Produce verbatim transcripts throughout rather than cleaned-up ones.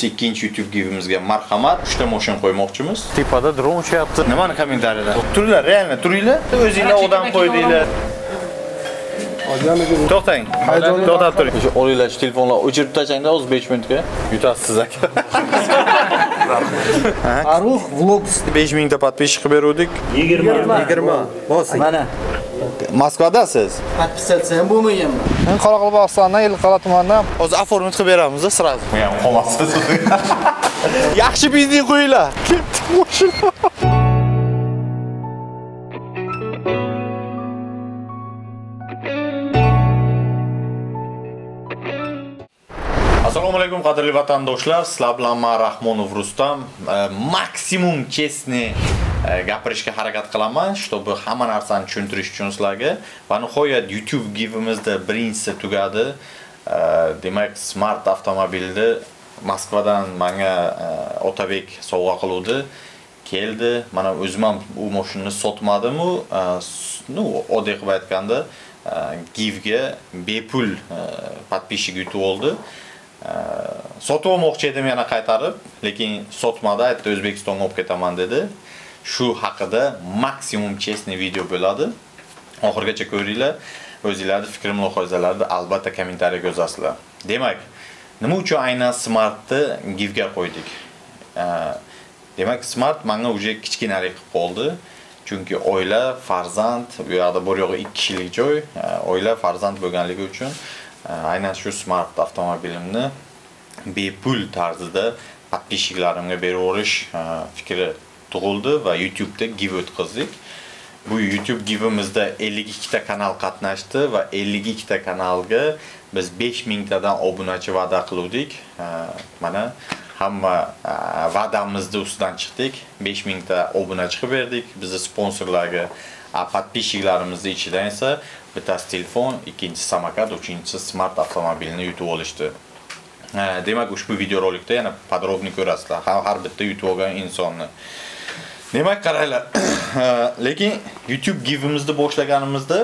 ikkinchi YouTube givimizga marhamat. uchta mashina qo'ymoqchimiz. Tepada dron uchayapti. Nimani kommentariyada? Turinglar, realni turinglar. O'zinglar odam qo'ydinglar. To'xtang. To'xtab turing. O'sha olinglar telefonlar o'chirib tashlang o'z besh minutga. Yutasiz aka. Arux vlog besh mingta podpисчик qilib berdik. yigirma yigirma bosing. Mana Moskvadasiz? podpisatsiya ham bo'lmaganman. Men Qoraqalpog'istondan, Elqal'a tumanidan Hozir оформить qilib beramiz, сразу. Men ham qolasiz. Yaxshi benzin qo'yinglar. Ketdi mashina. Assalomu alaykum qadrli vatandoshlar. Sizlar bilan men Rahmonov Rustam. Maksimum chestni gapirishga harakat qilaman, чтобы hamma narsani tushuntirish uchun sizlarga. Va nihoyat YouTube givimizda birinchisi tugadi. Demak, smart avtomobilni Moskvadan menga Otabek sovg'a qiluvdi. Keldi. Mana o'zim ham u mashinani sotmadim-u, ну, oddiy qilib aytganda, givga bepul podpисчик yutib oldi. Sotib olmoqchi edim yana qaytarib, lekin sotmadi, aytdi O'zbekistonga olib ketaman dedi. Shu haqida maksimum chestni video bo'ladi. Oxirgacha ko'ringlar. O'zingizlarning fikr mulohazalarni albatta kommentariyaga yozasizlar. Demak, nima uchun aynan Smartni givga qo'ydik? Demak, Smart menga uje kichkinalik qilib qoldi. Chunki oila, farzand, bu yerda bir yo'g'i ikki kishilik joy, oila, farzand bo'lganligi uchun aynan shu Smart avtomobilimni bepul tarzda podpисчиklarimga berib o'rish fikri tug'ildi va YouTube'da giv o'tkazdik. Bu YouTube givimizda ellik ikkita kanal qatnashdi va ellik ikkita kanalga biz besh mingtadan obunachi va'da qildik. Mana hamma va'damizni ustidan chiqdik. besh mingta obunachi qilib berdik. Bizni sponsorlarga, podpисчиklarimizning ichidan esa bittasi telefon, ikkinchisi samokat, uchinchisi Smart avtomobilni yutib olishdi. Demak, ushbu videorolikda yana podrobni ko'rasizlar. Har bitta yutib olgan insonni. Demak, qaranglar. Lekin YouTube givimizni boshlaganimizda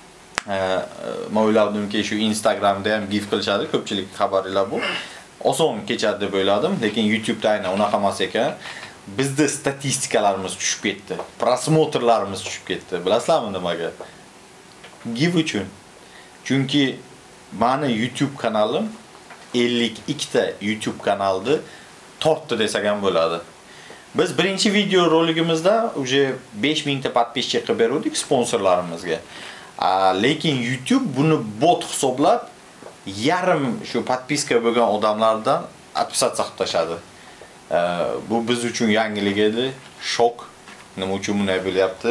men o'yladimki, shu Instagramda ham giv qilishadi, ko'pchilik xabaringlar bu. Oson kechadi deb o'yladim, lekin YouTube'da aynan unaqa emas ekan. Bizda statistikalarimiz tushib ketdi. Prosmotrlarimiz tushib ketdi. Bilasizlarmi nimaga? Giv uchun. Chunki meni YouTube kanalim ellik ikkita YouTube kanalni tortdi desak ham bo'ladi. Biz birinchi video roligimizda uje besh mingta podpисчик qilib berdik sponsorlarimizga. Lekin YouTube buni bot hisoblab yarim shu podpiska bo'lgan odamlardan отписаться qilib tashadi. Bu biz uchun yangilik edi, shok. Nima uchun bunday bo'lyapti?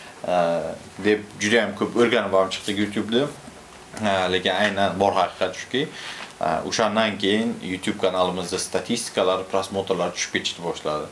deb juda ham ko'p o'rganib ham chiqdik YouTube'da. Lekin aynan bor haqiqat shuki, o'shandan keyin YouTube kanalimizda statistikalar, prosmotrlar tushib ketishni boshladi.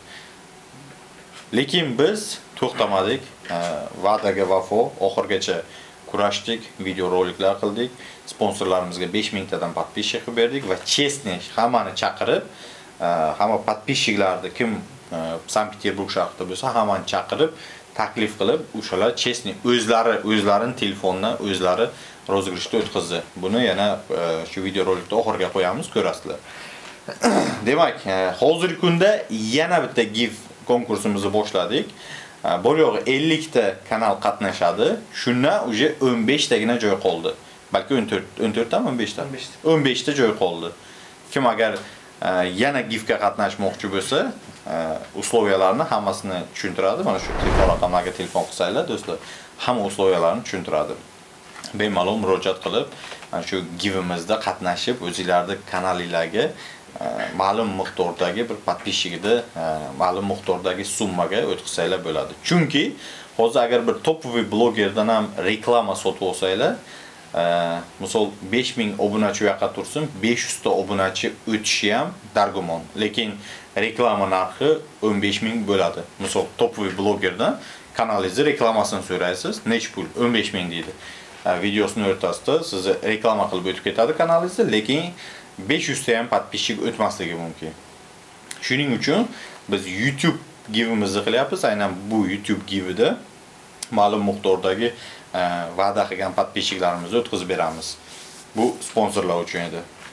Lekin biz to'xtamadik, va'daga vafo, oxirgacha kurashdik, video roliklar qildik, sponsorlarimizga besh mingtadan podpисчик qilib berdik va chestni hammani chaqirib, hamma podpисчикlarni kim Sankt-Peterburg shahrida bo'lsa, hammani chaqirib, taklif qilib, o'shalar chestni o'zlari, o'zlarining telefonidan o'zlari rozgrishda o'tkazdi. Buni yana shu video rolikda oxirga qo'yamiz, ko'rasizlar. Demak, hozirgi kunda yana bitta giv konkursimizni boshladik. Bu yo'g'i ellik ta kanal qatnashadi. Shundan uje o'n besh tagina joy qoldi. Balki o'n to'rt, o'n to'rt tami o'n besh ta? o'n besh ta joy qoldi. Kim agar yana givga qatnashmoqchi bo'lsa, usloviyalarni hammasini tushuntiradi. Mana shu telefon raqamlarga telefon qilsanglar, do'stlar, hamma usloviyalarni tushuntiradi. Bemalol murojaat qilib, mana shu givimizda qatnashib, o'zingizlarning kanalingizga ma'lum miqdordagi bir podpисчигida ma'lum miqdordagi summaga o'tkazsanglar bo'ladi. Chunki hozir agar bir topoviy blogerdan ham reklama sotib olsanglar, misol besh ming obunachi yoqqa tursin, besh yuz ta obunachi o'tishi ham dargumon. Lekin reklama narxi o'n besh ming bo'ladi. Misol topoviy blogerdan kanalingizni reklamasini so'raysiz, nech pul? o'n besh ming deydi. Videosini o'rtasida sizni reklama qilib o'tib ketadi kanalingizni, lekin besh yuz ta ham podpисчик o'tmasligi mumkin. Shuning uchun biz YouTube givimizni qilyapmiz. Aynan bu YouTube givida ma'lum miqdordagi va'da qilgan podpисчикlarimizni o'tkazib beramiz. Bu sponsorlar uchun edi.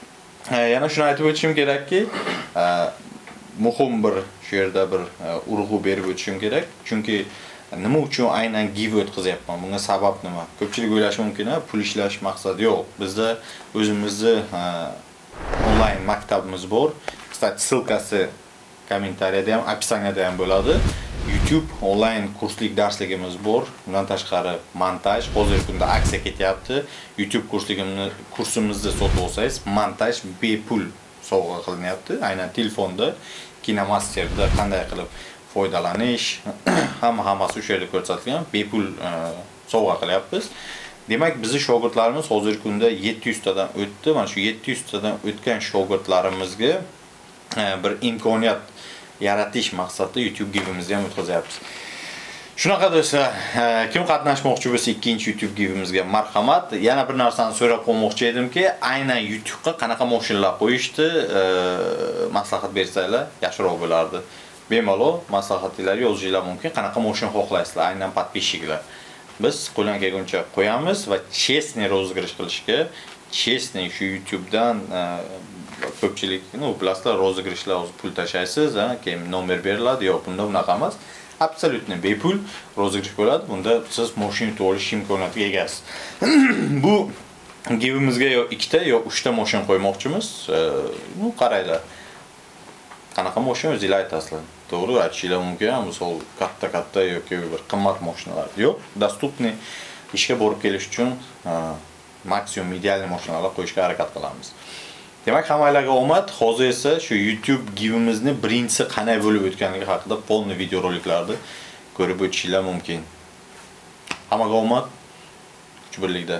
yana shuni aytib o'tishim kerakki, muhim bir shu yerda bir urg'u berib o'tishim kerak. Chunki nima uchun aynan give o'tkazyapman? Bunga sabab nima? Ko'pchilik o'ylashi mumkin, pul ishlash maqsadi yo'q. Bizda o'zimizni onlayn maktabimiz bor. Kстати, ссылкасы kommentariyada ham, описаниеda ham bo'ladi. YouTube onlayn kurslik darsligimiz bor. Bundan tashqari montaj, hozirgi kunda aksiya ketyapti. YouTube kursligimni kursimizni sotib olsangiz, montaj bepul sovg'a qilinyapti. Aynan telefonda KinoMasterda qanday qilib foydalanish, hamma hammasi o'sha yerda ko'rsatilgan, bepul sovg'a qilyapmiz. Demak, bizning shogirdlarimiz hozirgi kunda yetti yuz tadan o'tdi. Mana shu yetti yuz tadan o'tgan shogirdlarimizga bir imkoniyat yaratish maqsadida YouTube givimizni ham o'tkazyapmiz. Shunaqa do'stlar, kim qatnashmoqchi bo'lsa ikkinchi YouTube givimizga marhamat. Yana bir narsani so'rab qo'ymoqchi edimki, aynan YouTube'ga qanaqa mashinalar qo'yishdi, maslahat bersanglar yaxshiroq bo'lardi. Bemalol maslahatlar yozishinglar mumkin. Qanaqa mashina xohlaysizlar, aynan подписчикlar. Biz qo'ldan kelguncha qo'yamiz va chestniy rozыгрыш qilishga, chestniy shu YouTube'dan ko'pchilik, ну, bilasizlar, rozыгрышlar o'z pul tashlaysiz, keyin nomer beriladi, yo'q, bunda bunaqa emas. Absolutni bepul rozыгрыш bo'ladi. Bunda siz mashina yutib olish imkoniyatiga egasiz. Bu givimizga yo ikkita yo uchta mashina qo'ymoqchimiz. Nu, qaranglar. Qanaqa mashina o'zingizlar aytasizlar. To'g'ri, aytishinglar mumkin, misol katta-katta yoki bir qimmat mashinalar yo'q. Dostupniy ishga borib kelish uchun maksimum ideal mashinalar qo'yishga harakat qilamiz. Demak, hammalarga omad. Hozir esa shu YouTube givimizni birinchisi qanday bo'lib o'tganligi haqida polni videoroliklarni ko'rib o'tishinglar mumkin. Hammaga omad. Kuch birlikda.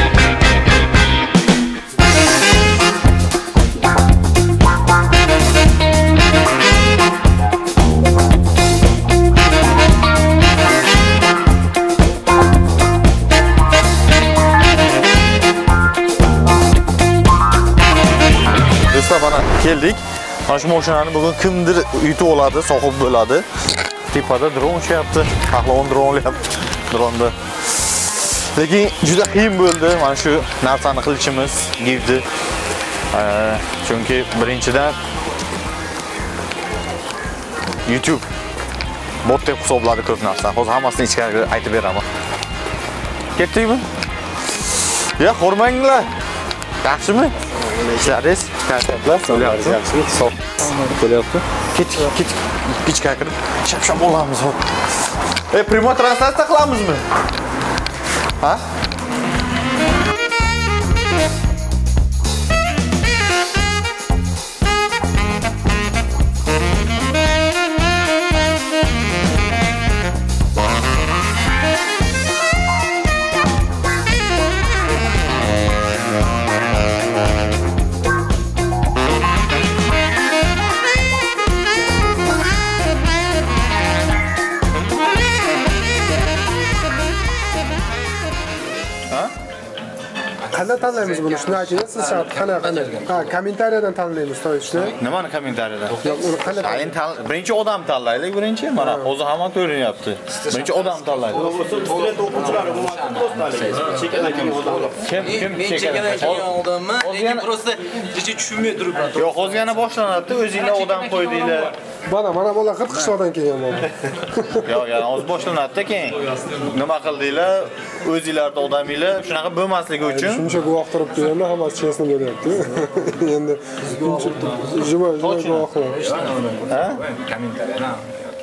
Do'stlar, mana keldik. Mana shu mashinani bugun kimdir yutib oladi, sohib bo'ladi. Tepada dron uchayapti. Pahlavon dron olyapti. Dronda. Lekin juda qiyin bo'ldi mana shu narsani qilishimiz, givdi. Chunki birinchidan YouTube bot deb hisobladi ko'p narsa. Hozir hammasini ichkariga aytib beraman. Ketdikmi? Ya, qo'rmanglar. Yaxshimi? İşleriz, kayıtlar, söylüyoruz. Sol. Söylüyoruz. Git, git, git kayıtlar. Şap şap olamız hop. E, primo translasiya qilamiz mı? Ha? Qanday tanlaymiz buni? Shuni ayting, siz qanday qanday? Ha, kommentariyadan tanlaymiz, to'g'ri. Nimani kommentariyada? Yo'q, uni qanday tanlaymiz? Birinchi odam tanlaylik, birinchi. Mana hozir hamma ko'rinyapti. Birinchi odam tanlaylik. Kim kim chekan odamman, lekin просто hech tushunmay turibman. Yo'q, hozir yana boshlanadi. O'zingizlar odam qo'ydinglar. Mana, mana bular qirq qishloqdan kelgan mana. Yo'q, yana hozir boshlanadi keyin. Nima qildinglar? O'zingizlarda odaminglar shunaqa bo'lmasligi uchun shuncha guvoh turibdi, endi hammasi chesni bo'lyapti. Endi juma juma guvoh qilamiz. Ha? Kommentariyadan.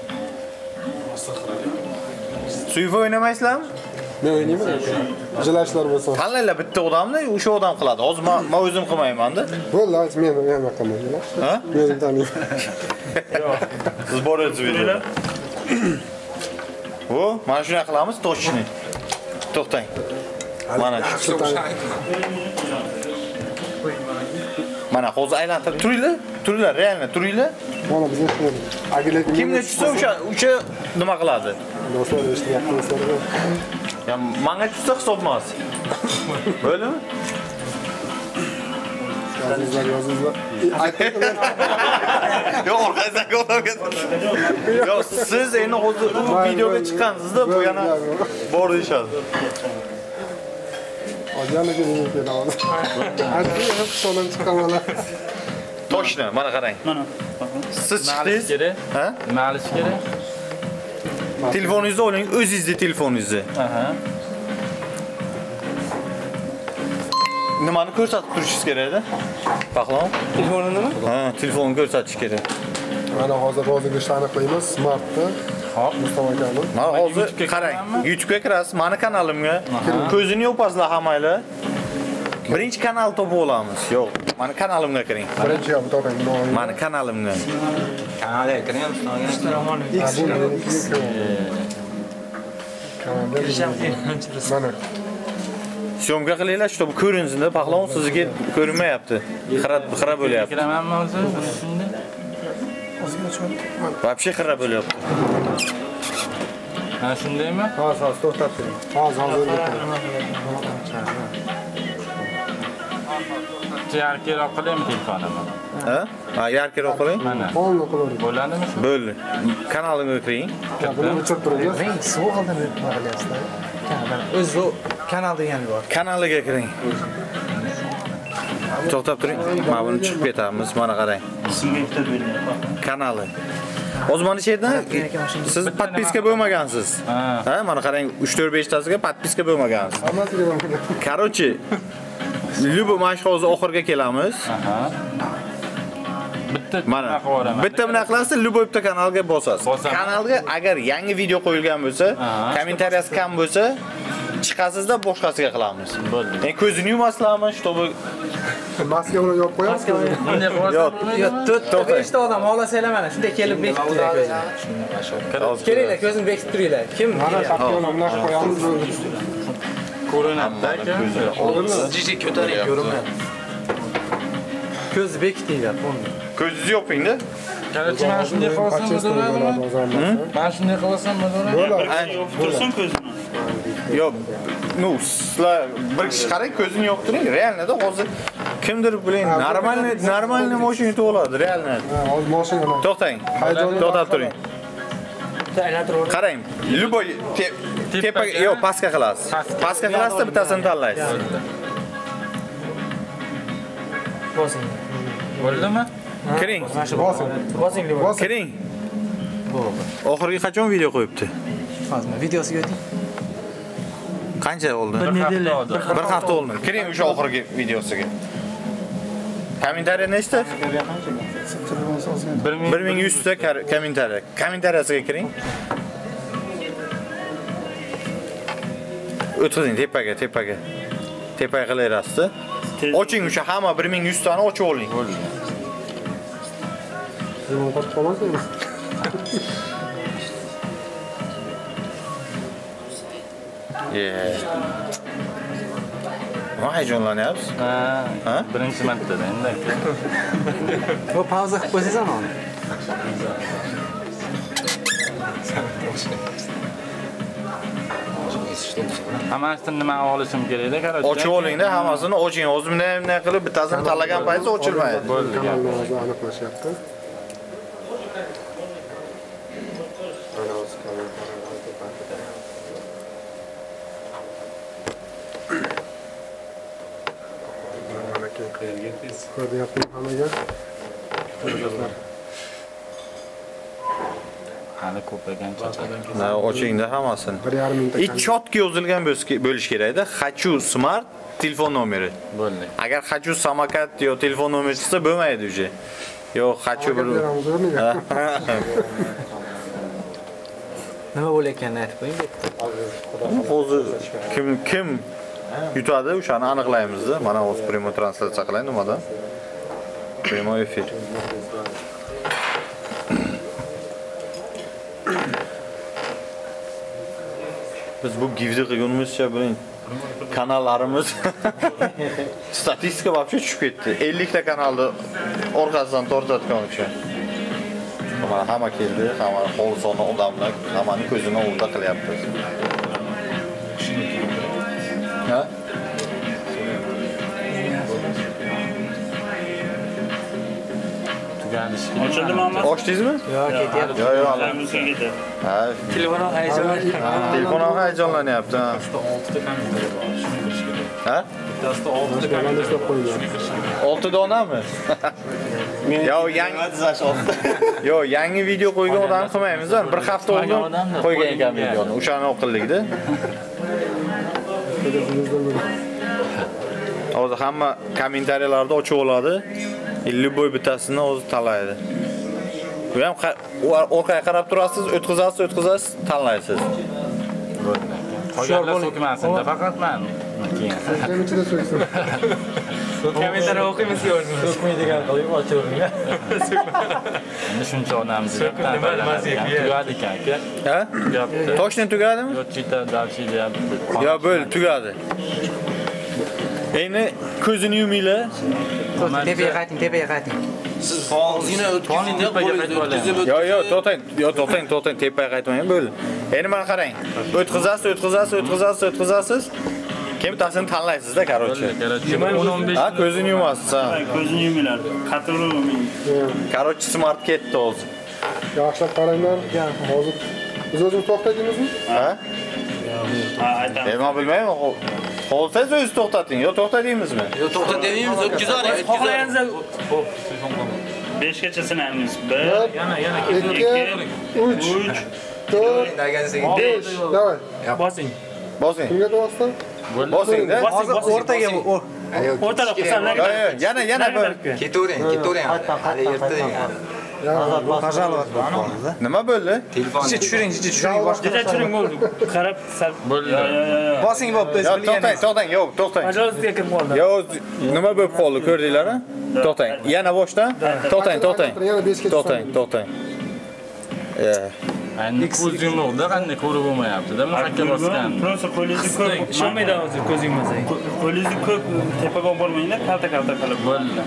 Suyfa o'ynamaysizlarmi? Men o'ynayman. Jilashlar bo'lsa. Tanlaylar bitta odamni, o'sha odam qiladi. Hozir men o'zim qilmayman-da. Bo'ldi, men men qilmayman. Ha? Men o'zim taniyman. Siz boryapsiz videoda. Vo, mana shuni qilamiz, toshni. To'xtang. Mana shu. Mana hozir aylantirib turinglar, turinglar, realni turinglar. Mana bizning agilak kimga tushsa o'sha o'sha nima qiladi? Do'stlar, eshityapsizlar. Ya menga tushsa hisob emas. Bo'ldimi? Yozinglar, yozinglar. Yo'q, orqasidan qo'yib. Yo'q, siz endi hozir bu videoga chiqqansizda, bu yana bor deyshadi. Qolganligi nima keladi? Hadi ham so'lan chiqamanlar. Toshni, mana qarang. Mana. Siz chiqdingiz? Ha? Nima olish kerak? Telefoningizni oling, o'zingizni telefoningizni. Aha. Nimani ko'rsatib turishingiz kerak-da? Pahlavon? Telefonini nima? Ha, telefonni ko'rsatish kerak. Mana hozir rozilashni aniqlaymiz. Smartda. Hop. Mustafa akamiz. Mana hozir qarang, YouTube'ga kirasiz, mani kanalimga. Ko'zini yopasizlar hammanglar. Birinchi kanal topib olamiz. Yo'q, mani kanalimga kiring. Birinchi ham toping. Mani kanalimga. Kanalga kiryapmiz. Mana. Syomka qilinglar, чтобы ko'rinsin-da, pahlavon sizga ko'rinmayapti. Xira xira bo'lyapti. Kiramanmi o'zi? Shunda. Вообще xira bo'lyapti. Ha, shundaymi? Hozir hozir to'xtab turing. Hozir hozir. Yarkiroq qilaymi telefonimni? Ha? Ha, yarkiroq qiling. Mana. Qo'lni qilavering. Bo'ladimi shu? Bo'ldi. Kanalimga kiring. Buni o'chirib turing. Rang suv oldin qilyapsizlar. O'zi kanal degani bor. Kanaliga kiring. To'xtab turing. Mana buni chiqib ketamiz. Mana qarang. Kanali. Hozir mana shu yerdan siz podpiska bo'lmagansiz. Ha, mana qarang, uch to'rt besh tasiga podpiska bo'lmagansiz. Hammasiga ham. Короче, Lubo mana shu hozir oxirga kelamiz. Aha. Bitta Mana qo'yaraman. bitta bunaqa qilasiz, Lubo bitta kanalga bosasiz. Bosaman. Kanalga agar yangi video qo'yilgan bo'lsa, kommentariyasi kam bo'lsa, chiqasizda boshqasiga qilamiz. Bo'ldi. Men ko'zini yumasizlarmi, чтобы Maska bilan yopib qo'yasiz. Bunday Yo'q. Yo, to'rt beshta odam xohlasanglar mana shunday kelib bekitib turinglar ko'zni. Kelinglar, ko'zini bekitib turinglar. Kim? Mana shapkani bunaqa qo'yamiz. ko'rinadi aka. Jiji ko'taring ko'rinmaydi. Ko'zni bekitinglar, to'g'ri. ko'zingizni yoping-da. Qarachi mana shunday qilsam bo'ladimi? Mana shunday qilsam bo'ladimi? Bo'ladi. Tursin ko'zini. Yo'q. Ну, sizlar bir kishi qarang, ko'zini yo'q turing. Realnida hozir kimdir bilan normalniy normalniy mashina to'ladi, realni. Hozir mashina. To'xtang. To'xtab turing. Qarang. Luboy tepa yo'q, pastga qilasiz. Pastga qilasizda bittasini tanlaysiz. Bosing. Bo'ldimi? Kiring. Bosing. Bosing deb. Kiring. Oxirgi qachon video qo'yibdi? Hozir videosiga o'ting. Qancha bo'ldi? Bir hafta oldu. Kiring o'sha oxirgi videosiga. Kommentariya nechta? bir ming yuz ta kommentariya. Kommentariyasiga kiring. O'tiring tepaga, tepaga. Tepaga qilaverasiz. Oching o'sha hamma bir ming yuz tani ochib oling. Nima qilib qolmasangiz? Yeah. Nima hayajonlanyapsiz? Ha. Ha? Birinchi martada endi aka. Bu pauza qilib qo'ysangiz ham. Hammasini nima olishim kerak-da, qarachi. Ochib olingda, hammasini oching. O'zi bunday bunday qilib bittasini tanlagan paytda ochilmaydi. Bo'ldi. Kanalni hozir aniqlashyapti. Mana hozir kanal ko'ryapman hammaga. Hali ko'paygancha. Na, ochingda hammasini. bir yarim mingta. И четко yozilgan bo'lish kerak-da. Хочу smart telefon nomeri. Bo'ldi. Agar хочу samokat yo telefon nomeri chiqsa bo'lmaydi уже. Yo, хочу bir Nima bo'layotganini aytib qo'ying. hozir kim kim yutadi, o'shani aniqlaymiz-da. Mana hozir primo translyatsiya qilaylik nimadan? Primo efir. Biz bu givdi qilganimizcha bilan kanallarimiz statistika вообще tushib ketdi. ellik ta kanalni orqasidan tortayotgan uchun. Mana hamma keldi, hamma xolisona odamlar, hammaning ko'zini oldida qilyapti. Ha? Ochildimi amma? Ochdingizmi? Yo'q, ketyapti. Yo'q, yo'q, hali. Ha, Telefon hayajon. telefon ham hayajonlanyapti. Ha. olti ta kommentariy bor. Shuni kirish kerak. Ha? Bittasida olti Ben de işte koyuyorum. olti donami? Yo, yangi Yo, yangi video qo'ygan odam qilmaymiz. Bir hafta oldin qo'ygan ekan videoni. O'shani o'qildik-da. Hozir hamma kommentariyalarda ochib oladi. Любой bittasini o'zi tanlaydi. Bu ham orqaga qarab turasiz, o'tkazasiz, o'tkazasiz, tanlaysiz. Qolganlar so'kmasin-da, faqat men. Keyin. Sen ichida so'ksin. Kommentariy o'qiymiz ko'rdingiz. So'kmaydigan qilib ochiravering. Endi shuncha odamni tugadi ekan aka. Ha? Tugadi. Toshdan tugadimi? Yo, chita dalshi deyapti. Yo, bo'l, tugadi. Endi ko'zini yuminglar. Tepaga qayting, tepaga qayting. Siz og'zini o'tkazingda qo'lingizni Yo, yo, to'xtang. Yo, to'xtang, to'xtang, tepaga qaytmang, bo'l. Endi mana qarang. O'tkazasiz, o'tkazasiz, o'tkazasiz, o'tkazasiz. Kim tasini tanlaysiz-da, короче. o'n o'n besh Ha, ko'zini yumasiz, ha. Ko'zini yuminglar. Qattiqroq. Короче, smart ketdi hozir. Yaxshilab qaranglar. Hozir biz o'zimiz to'xtaydingizmi? Ha? Ha, aytaman. E, men bilmayman. Xo'lsangiz o'zingiz to'xtating. Yo, to'xtadingizmi? Yo, to'xtatmaymiz, o'tkazavering. Xohlaganingizda besh gacha sanaymiz. bir, yana yana ikki, uch, to'rt, besh. Davay. bosing. Bosing. Kimga to'g'risdan? Bosing-da. Hozir o'rtaga o'rtaroq Yo, yo, yana, yana bir. Ketavering, ketavering. Hali erta. Пожалуйста. Nima bo'ldi? Ichi tushiring, ichi tushiring. Boshqa tushiring bo'ldi. Qarab sal bo'ldi. bosing bo'pti, Yo, to'xtang, to'xtang, yo'q, to'xtang. Пожалуйста, kirib qoldi. Yo, nima bo'lib qoldi, ko'rdinglar-a? To'xtang. Yana boshdan. To'xtang, to'xtang. Yana beshga To'xtang, to'xtang. Ya. Endi ko'z yummoqda qanday ko'rib bo'lmayapti-da, muhakka bosgan. Prosta qo'lingizni ko'p. Ishonmaydi hozir ko'z yummasangiz. Qo'lingizni ko'p tepaga olib bormanglar, kalta-kalta qilib. Bo'ldi.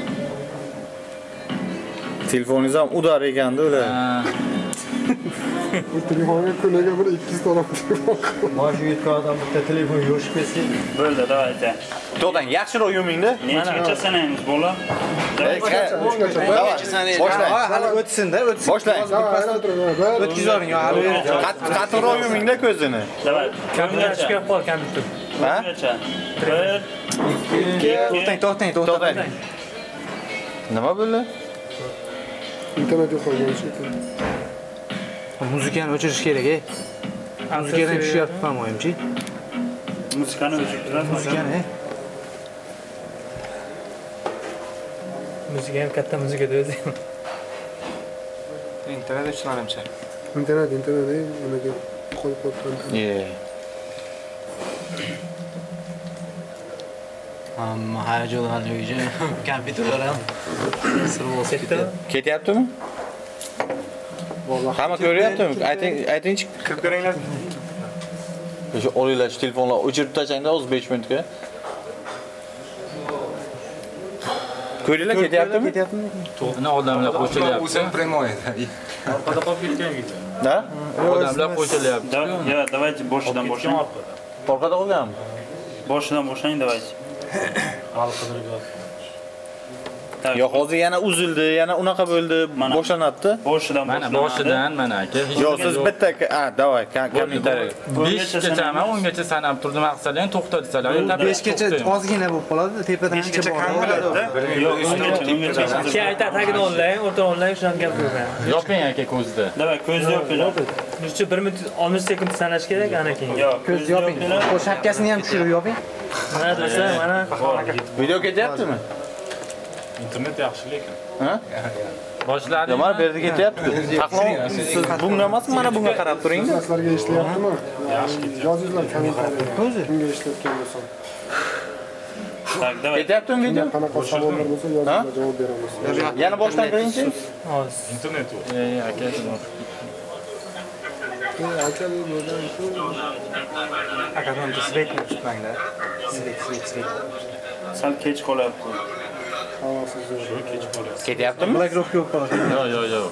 Telefoningiz ham udar ekanda ular. Bu telefonga kuniga bir ikki yuz to'lab telefon qilib. Boshi yetgan odam bitta telefon yo'shib ketsa, Bo'ldi, davay aytay. To'xtang, yaxshiroq yuming-da. Nechagacha sanaymiz, bola? Boshlang. Hali o'tsin-da, o'tsin. Boshlang. O'tkazavering, yo, hali. Qattiqroq yuming-da ko'zini. Davay. Kompyuter chiqib qol, kompyuter. Ha? Nechagacha? bir, To'xtang, to'xtang, To'xtang. Nima bo'ldi? Internet yo'qolgan shekilli. Muzikani o'chirish kerak, ey. Muzikadan tushyapti, pamoyimchi. muzikani o'chirib turasizmi? Muzikani. Muzika ham katta muzikada o'zi. Internet o'chiralamcha. Internet, internet, nimaga qo'yib qo'yibman. Ye. Hamma hayajon hayoji. Kompyuterlar ham sir bo'lib ketdi. Ketyaptimi? Hamma ko'ryaptimi? Ayting, aytingchi. Kirib ko'ringlar. O'sha olinglar shu telefonlar o'chirib tashlang-da o'z besh minutga. Ko'ringlar ketyaptimi? Ketyaptimi? Ana odamlar qo'shilyapti. O'zim primoy. Orqada qolib ketgan ekan. Da? Odamlar qo'shilyapti. Yo, давайте boshidan boshlang. Orqada qolganmi? Boshidan boshlang, давайте. Yo, hozir yana uzildi, yana unaqa bo'ldi, boshlanadi. Boshidan Mana boshlang. boshidan mana aka. Yo, siz bitta, ha, davay, kommentariy. besh gacha men o'n gacha sanab turdim, maqsaddan to'xta desalar, besh gacha ozgina bo'lib qoladi, tepadan besh gacha kam bo'ladi. Yo'q, ungacha, ungacha. Keyin ayta tagini onlayn, o'rta onlayn shuni gap qilgan. Yoping aka ko'zni. Davay, ko'zni yopinglar. Shu bir minut oltmish sekund sanash kerak ana keyin. Yo'q, Ko'zni yoping. O shapkasini ham tushirib yoping. Mana do'stlar, mana Video ketyaptimi? Internet yaxshi lekin. Ha? Boshladi. Yo, mana bu yerda ketyapti. Taqlov, siz bunga emasmi, mana bunga qarab turing-da. Sizlarga ishlayaptimi? Yozinglar kommentariyga. Kimga ishlayotgan bo'lsa. Tak, davay. Ketyaptimi video? Qanaqa savollar bo'lsa yozinglar, javob beramiz. Yana boshdan qiling-chi. hozir. Internet yo'q. E, aka. Aytali bo'lgan shu. Akadan svet tutmanglar. Svet, svet, svet. Sal kech qolyapti. Havosiz yo'q. Kech qolyapti. Ketyaptimi? Blackrock yo'q qoladi. Yo'q, yo'q, yo'q.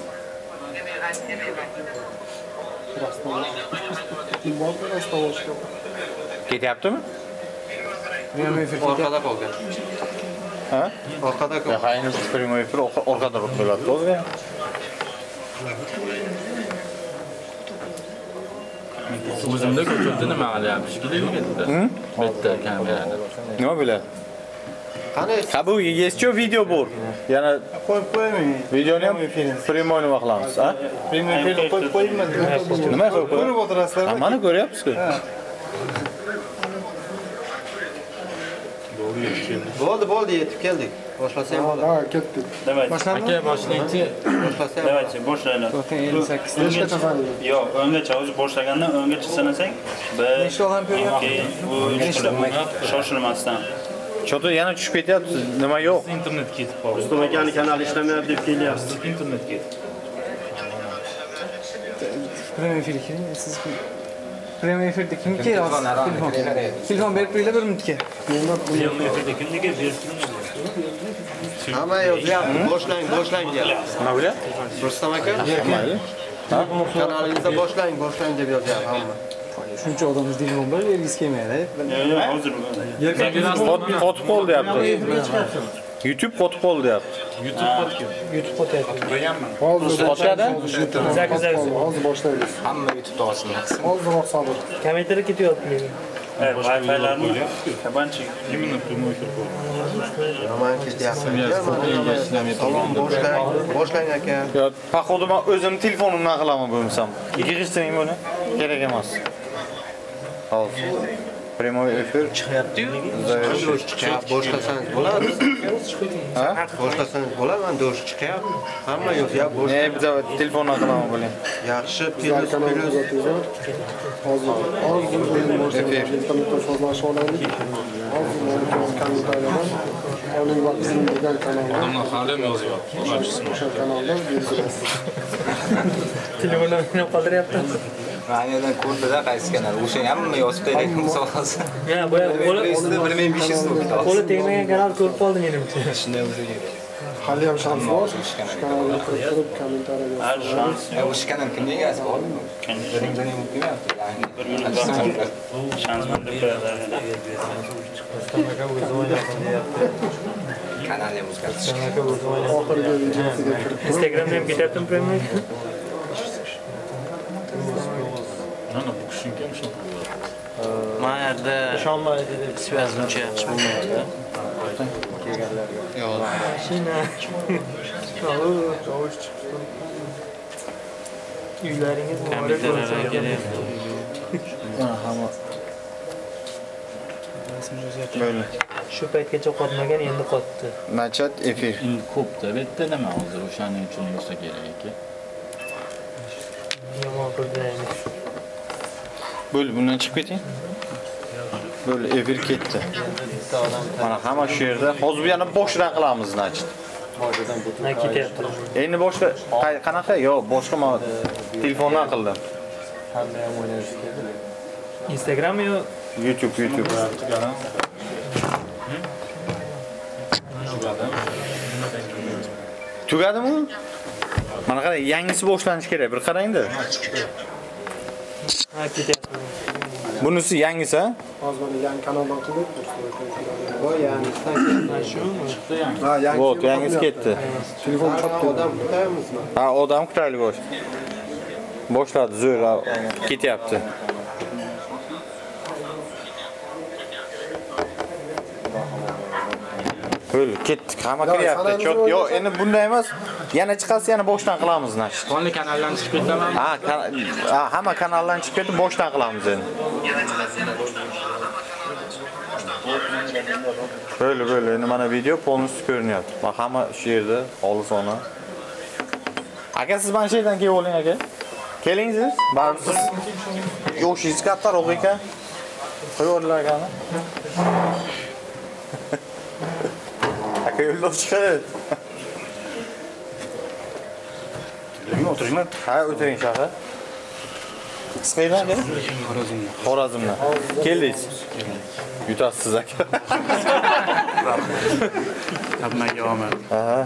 Kimlarga rastlaşıyor? Ketyaptimi? Orqada qolgan. Ha? Orqada Ya hayır, primoy efir orqada bo'ladi. O'zga. O'zimda ko'chirdi nima qilyapmish keling bitta. Bitta kamerada. Nima bo'ladi? Ha bu yescho video bor. Yana Qo'yib qo'ymayman. videoni ham primoy nima qilamiz, ha? Primoy film qo'yib qo'ymayman. Nima qilib Ko'rib o'tirasizlar. Mana ko'ryapsiz-ku. Bo'ldi, bo'ldi, yetib keldik. Boshlasa ham bo'ladi. Ha, ketdik. Давайте. Boshlanadimi? Aka boshlaychi. Boshlasa ham. Давайте, boshlaylar. ellik sakkiz. Nechgacha sanaymiz? Yo'q, o'ngacha o'zi boshlagandan o'ngacha sanasang, bir Nechta odam ko'ryapti? keyin u shoshilmasdan. Cho'to yana tushib ketyapti. Nima yo'q? Internet ketib qoldi. Rustam akani kanali ishlamayapti deb kelyapsiz. Internet ketdi. Prem efir kim? Siz kim? Prem efirde kim ki? Telefon. Telefon berib turinglar bir minutga. Hamma yozyapti. Boshlang, boshlang deyapti. Nima bo'ladi? Rustam aka, Mayli. kanalingizda boshlang, boshlang deb yozyapti hamma. Shuncha odam telefon bir bergisi kelmaydi. Yo'q, yo'q, hozir bu. Qotib qol deyapti. YouTube qotib qol deyapti. YouTube qo'tyapti. Hozir Qotadi? hozir boshlaymiz. Hamma YouTube'da olsin. Hozirroq sabr. Kompyuterga ketyapti. Evet, Wi-Fi'larni kabanchi. Именно прямой эфир bo'ldi. Yomon ketyapti. Salom boshlang, boshlang aka. Yo, paxo'da men o'zim telefonimdan qilaman bo'lmasam. Yig'ishtiring buni. Kerak emas. Hozir. Primoy efir chiqyapti-yu. Boshlasangiz bo'ladi. Ha? Boshlasangiz bo'ladi, men do'sh chiqyapti. Hamma yozyapti. Ne biza telefondan qilaman bo'ling. Yaxshi, Bizlar plus kanalga plus. kuzatuvlar. Hozir hozir o'yin boshlaymiz. Internetda sozlashib olaylik. Hozir kommentariyada oling vaqtingiz bo'lgan kanalda Odamlar hali ham yozyapti. o'sha kanalda berasiz. Telefonlarni qoldiryapti. Raniyadan ko'rdida qaysi kanal? O'sha hamma yozib beraylik misol hozir. Ya, boya qo'li bir ming besh yuz so'm. qo'li tegmagan kanal ko'rib qoldim menimcha. Shunday bo'lsa kerak. Hali ham shans bor. O'sha kanalga kirib turib kommentariya Har shans. E, O'sha kanal kimga egasi bor? Biring biring bo'lmayapti. Bir minut vaqt. Shans manda qo'yadi. Kanal ham o'zgartish. oxirgi videosiga kirib turib Instagramda ham ketyaptimi premye? Mana bu kishingga ham shunaqa bo'ladi. Mana yerda Ishonmaydi deb svязнуча yaxshi bo'lmayapti. Yo'q. Mashina. Tovush chiqdi. Uylaringiz muborak bo'lsin. Hamma. Böyle. Shu paytgacha qotmagan endi qotdi. Nachat efir. Endi ko'pda bitta nima hozir o'shaning uchun bo'lsa kerak ekan. Yomon qildi. Böyle bundan chiqib keting. Böyle efir ketdi. Mana hamma shu yerda. Hozir yana boshdan qilamiz nachat. Na ketyapti. Endi boshqa qay- qanaqa? Yo'q, boshqa men telefondan qildim. Instagram yo YouTube, YouTube. Tugadimi? Mana qarang, yangisi boshlanishi kerak. Bir qarang-da. ha ketyapti. Bunisi yangisi, ha? hozir mana yangi kanaldan qildik. Voy, yani Ha, yangi. Vot, yangisi ketdi. Telefon chopdi. odam kutayapmizmi? Ha, odam kutaylik bosh. Boshladi, zo'r ketyapti. Böyle ketdik, hamma kiryapti. Cho'q, yo'q, endi bunday emas. Yana chiqasa yana boshdan qilamiz nash. Qonli kanaldan chiqib ketaman. Ha, kan- ha, hamma kanaldan chiqib ketib boshdan qilamiz endi. Böyle böyle endi mana video polностью ko'rinyapti. Bak hamma shu yerda olis ona. Aka siz mana shu yerdan kelib oling aka. Keling siz. Baribir siz yoshingiz kattaroq ekan. Qo'yinglar akani. Aka yo'lda chiqadi. O'tiringlar. Ha, o'tiring shahar. Qisqaydan aka? Xorazmdan. Xorazmdan. Keldingiz. Yutasiz aka. Hammaga omad. Aha.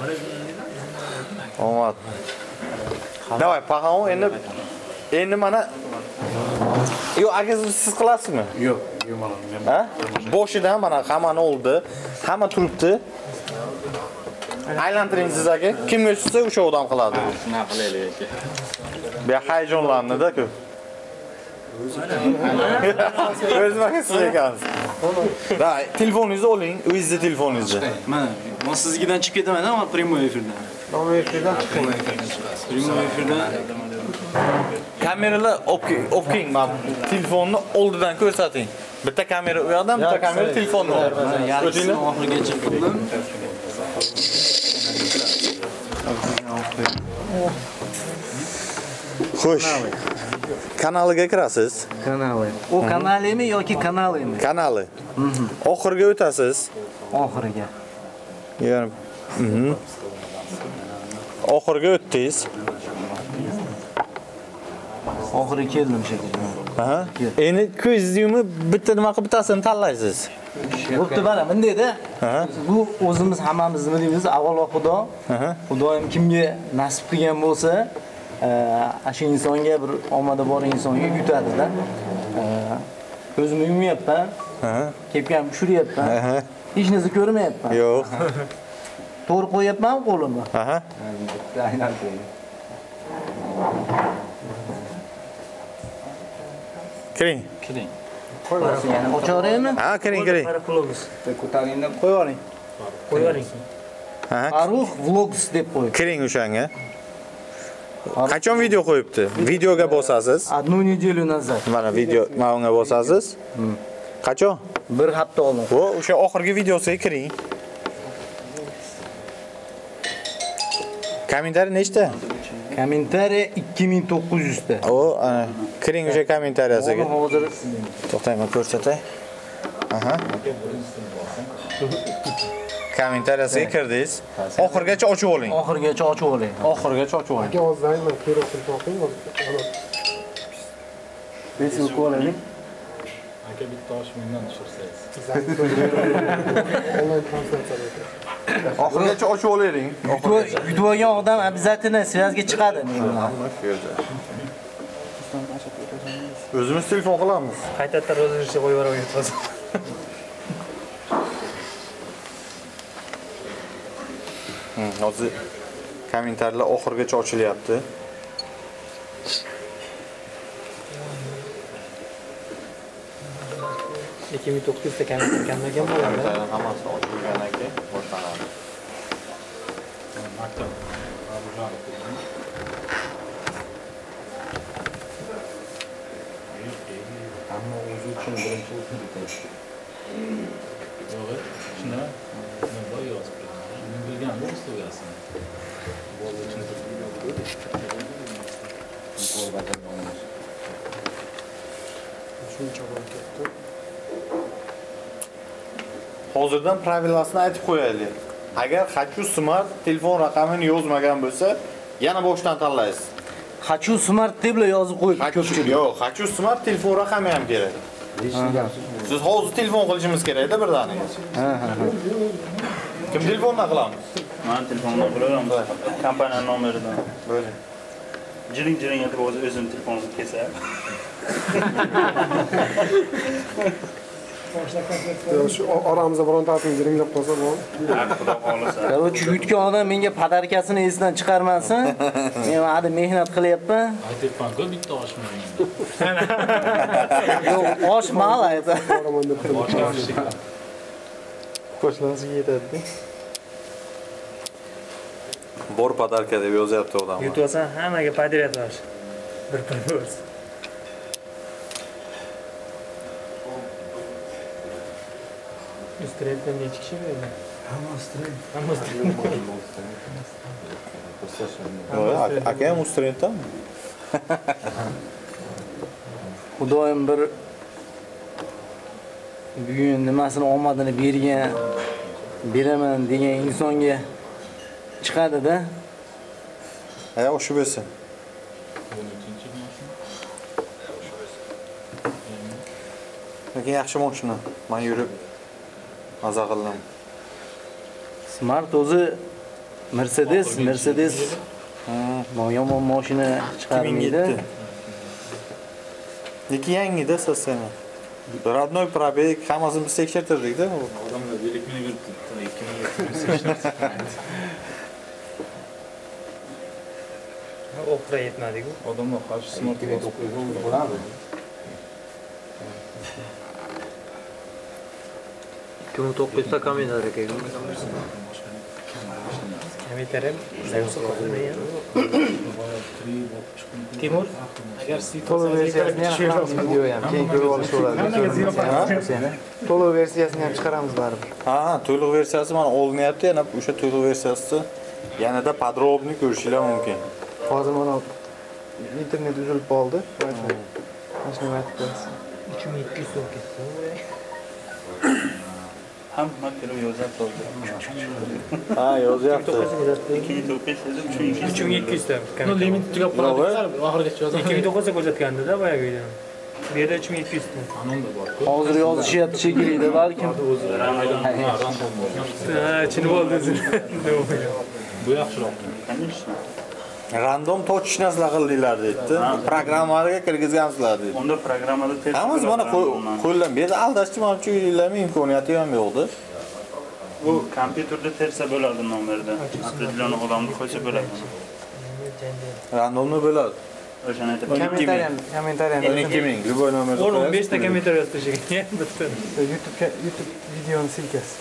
Omad. Davay, paxon endi endi mana Yo, aka siz qilasizmi? Yo'q, yo'q. Ha? Boshidan mana hammani oldi. Hamma turibdi. Aylantiring siz aka. Kimga tushsa o'sha odam qiladi. Shunaqa qilaylik aka. Bu hayajonlanadi-ku. O'zingiz makasiz ekansiz. Da, telefoningizni oling, o'zingizning telefoningizni. Mana, men siznikidan chiqib ketaman, ama prямой efirdan. Prямой efirdan chiqing. Prямой efirdan. Kameralar olib keling, men telefonni oldidan ko'rsating. Bitta kamera u yoqdan, bitta kamera telefonni. Yarısini oxirigacha qildim. Xo'sh. Kanaliga kirasiz. Kanali. O kanalimi yoki kanalimi? Kanali. Oxiriga o'tasiz. Oxiriga. Ya'ni mhm. Oxiriga o'tdingiz. Oxiriga keldim shekilli. Aha. Endi ko'zingizni yumib bitta nima qilib bittasini tanlaysiz. Bo'pti, mana bundayda. Bu o'zimiz hammamiz nima deymiz? Avvalo Xudo. Xudoyim kimga nasib qilgan bo'lsa, shu insonga bir omadi bor insonga yutadi-da. Ko'zimni yumyapman. Kepkam tushiryapman. Hech narsa ko'rmayapman. Yo'q. To'g'ri qo'yapman qo'limni. Aha. Aynan shunday. Kiring. Kiring. Qo'yasiz yana ochaveraymi? Ha, kiring, kiring. Ko'taringdan qo'yavering. Qo'yavering. Ha. Farruh Vlogs deb qo'y. Kiring o'shanga. Qachon video qo'yibdi? Videoga bosasiz. Одну неделю назад. Mana video mana unga bosasiz. Qachon? Bir hafta oldin. Bu o'sha oxirgi videosiga kiring. Kommentariy nechta? Kommentariy ikki ming to'qqiz yuz ta. O, ana, kiring o'sha kommentariyasiga. Hozir To'xtayman, ko'rsatay. Aha. Kommentariyasiga kirdingiz. Oxirgacha ochib oling. Oxirgacha ochib oling. Oxirgacha ochib oling. Aka hozirman, kerak qilib toping. Besiz qo'yaylik. Aka bitta osh mendan tushirsangiz. Onlayn translyatsiya. Oxirgacha ochib olavering. Yutib olgan odam обязательно связga chiqadi men bilan. O'zimiz telefon qilamiz. Qaytadan rozirishga qo'yib yuboramiz. Hozir kommentarlar oxirigacha ochilyapti. ikki ming to'qqiz yuz ta kamdan bo'ladi. Hammasi ochilgandan keyin boshlanadi. Maktab. Ammo o'zi uchun birinchi o'qib Yo'q, shunda men boy yozib qo'ydim. Men bilgan bu ustogasin. Boy uchun Shuncha bo'lib ketdi. Hozirdan pravilasini aytib qo'yaylik. Agar Хочу Smart telefon raqamini yozmagan bo'lsa, yana boshdan tanlaysiz. Хочу Smart deb yozib qo'yib ko'pchilik. Yo'q, Хочу Smart telefon raqami ham kerak. Siz hozir telefon qilishimiz kerak-da birdaniga. Ha, ha, ha. Kim telefondan qilamiz? Men telefondan qilaveramiz. Kompaniya nomeridan. Bo'ldi. Jiring jiring aytib o'zi o'zim telefonimni kelsa. Shu oramizda birontasini jiringlab qolsa bo'ladi. Xudo xolisa. Короче, yutgan odam menga podarkasini esidan chiqarmasin. Men hali mehnat qilyapman. aytibman-ku bitta osh mendan. Yo'q, osh mal ayta. Qo'shnisiga yetadi. Bor podarka deb yozyapti odam. Yutib olsan hammaga podrяд var. Bir pul bo'lsa. Üstüretten neçi kişi verdi? Hamma üstüret. Hamma üstüret. Aka ham Ustrentami? Xudoyim bir bugun nimasini omadini bergan, beraman degan insonga chiqadi-da. Ha, o'sha bo'lsa. Lekin yaxshi mashina. Men yurib maza qildim. Smart o'zi Mercedes, Mercedes. Ha, yomon mashina chiqarmaydi. Lekin yangida so'zsana. Родной пробег, hammasini biz tekshirtirdik-da. Odamlar ellik ming yuribdi. ikki ming yetti yuz sekson. O'qira yetmadi-ku. Odamlar qarshi smart bo'ladi. ikki ming to'qqizda komendar ekan. Kommentariyam Timur, agar siz to'liq versiyasini ham chiqaramiz video ham. Keyin ko'rib olish bo'ladi. To'liq versiyasini ham chiqaramiz baribir. Ha, to'liq versiyasi mana olinyapti, yana o'sha to'liq versiyasi yanada podrobni ko'rishinglar mumkin. Hozir mana internet uzilib qoldi. Mana shuni aytib qo'yasiz. uch ming ikki yuz so'm ketdi. Hamma kelib yozyapti. Ha, yozyapti. ikki ming to'qqiz yuz uch ming ikki yuz ta. No limit tugab qoladi. Oxirigacha yozdim. ikki ming to'qqizda ko'rsatgandi-da boyagi video. Bu yerda uch ming ikki yuz ta. Hozir yozishyapti shekilli, balkim. Ha, chini bo'ldi o'zi. Bu yaxshiroq. Random touch narsalar qildinglar deydi. Programmaga kirgizgansizlar deydi. Unda programmada test. Hammasi mana qo'ldan bu yerda aldashchi mana shu yillarning imkoniyati ham yo'qdi. Bu kompyuterda tersa bo'ladi nomerda. Определенный odamni qo'ysa bo'ladi. Randomni bo'ladi. O'shani aytib. Kommentariyam, kommentariyam. o'n ikki ming любой nomerda. o'n o'n besh ta kommentar yozib tashlagan. Bitta. YouTube YouTube videoni silkasi.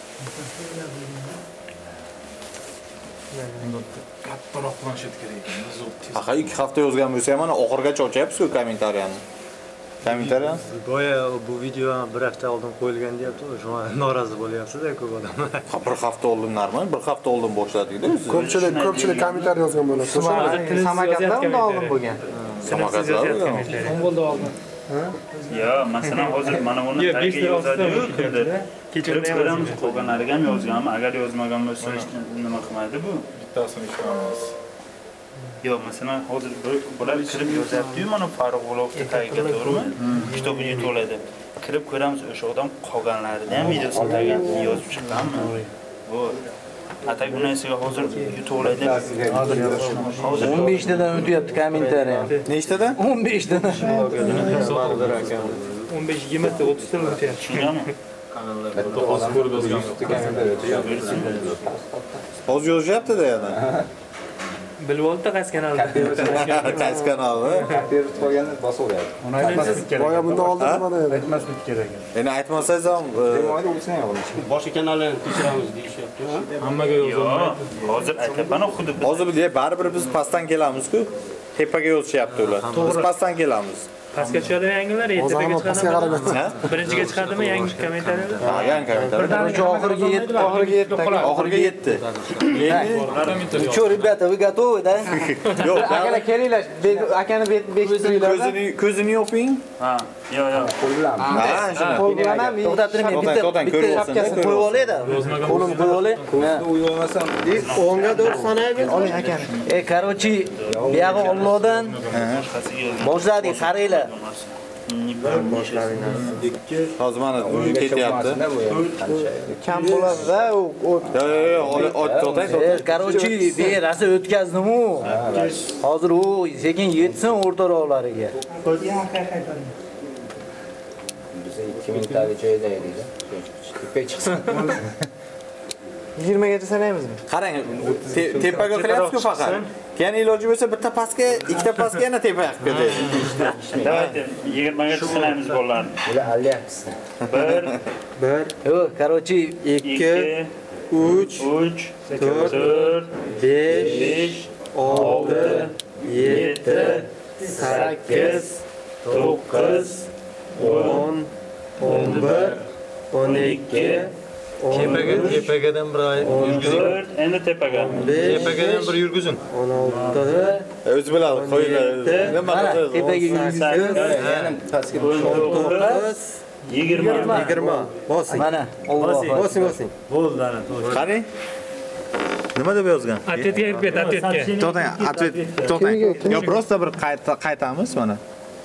Kattaroq planshet kerak ekan. Aha, ikki hafta yozgan bo'lsa ham mana oxirigacha ochyapsiz-ku kommentariyani. Kommentariyan? Boya bu video bir hafta oldin qo'yilgan deyapti, shuna norozi bo'lyapsiz-da ko'p odamlar. Ha, bir hafta oldin normal, bir hafta oldin boshladik-da o'zi. Ko'pchilik ko'pchilik kommentar yozgan bo'ladi. Samarqandda undan oldin bo'lgan. Sinfsiz yozayotgan kommentar. o'n bo'ldi oldin. Yo, masalan hozir mana buni tagiga yozadi-yu, kirib ko'ramiz, qolganlariga ham yozganmi, agar yozmagan bo'lsa nima qilmaydi bu? Bittasini ishlaymiz. Yo, masalan, hozir bular kirib yozyapti-yu, mana Farruh G'ulovning tagiga, to'g'rimi? Kitobiga to'ladi. Kirib ko'ramiz, o'sha odam qolganlarida ham videosini tagiga yozib chiqqanmi? Bu atak bunisiga hozir yutuqlaydi. Hozir o'n besh tadan o'tyapti kommentariy. Nechtadan? o'n besh tadan. o'n besh yigirma ta o'ttiz ta o'tyapti. tushunganmi? Hozir ko'rib yozgan. Hozir yozyapti-da yana. Bilib oldi qaysi kanalda. Qaysi kanalda? Boya bundan oldin nima edi? Aytmaslik kerak. Endi aytmasangiz ham boshqa kanallarni tekshiramiz deyishyapti. Hammaga yozolmaydi. Hozir aytyapman, xuddi biz hozir biz baribir biz pastdan kelamiz-ku. Tepaga yozishyapti ular. Biz pastdan kelamiz. Pastga tushadi yangilar, ertaga chiqadimi? Birinchiga chiqadimi yangi kommentariylar? Ha, yangi kommentariylar. Oxirgi yetti, oxirgi yetti. Oxirgi yetti. Что, ребята, вы готовы, да? Yo'q, Akalar kelinglar, akani bekitiringlar. ko'zini ko'zini yoping. Ha, yo, yo. Ha, shuni. Qo'l bilan ham to'xtattirib, bitta bitta shapkasini qo'yib olaydi. Qo'limni qo'yib olay. Uyolmasam, o'nga to'rt sanaymiz. Oling akani. E, короче, buyog'i Allohdan boshladik, qaranglar. hozir mana ketyapti. Kam bo'ladi-da, u. Yo'q, yo'q, yo'q, to'xtang, to'xtang. Короче, bu rasa o'tkazdim-u. Hozir u sekin yetsin o'rtaroqlariga. ikki ming talik joyda edi. Tepga chiqsin. yigirma gacha sanaymizmi? Qarang, tepaga qilyapsiz-ku faqat. Keyin iloji bo'lsa bitta pastga, ikkita pastga yana tepaga qilib ketadi. Davayte, yigirma ga sanaymiz bolalarni. Bular alyapsiz. bir, bir, yo'q, короче, ikki, uch, to'rt, besh, olti, yetti, sakkiz, to'qqiz, o'n, o'n bir, o'n ikki, Tepaga, tepagadan bir yurgizing. endi tepaga. Tepagadan bir yurgizing. o'n olti, O'zi biladi, qo'yinglar. Nima qilasiz? tepaga yurgizib, o'n to'qqiz, yigirma. yigirma. Bosing. mana, Alloh. Bosing, bosing. Bo'ldi, ana, to'g'ri. Qarang. Nima deb yozgan? Atletga kirib ket, atletga. To'xtang, atlet, to'xtang. Yo, просто bir qaytamiz mana.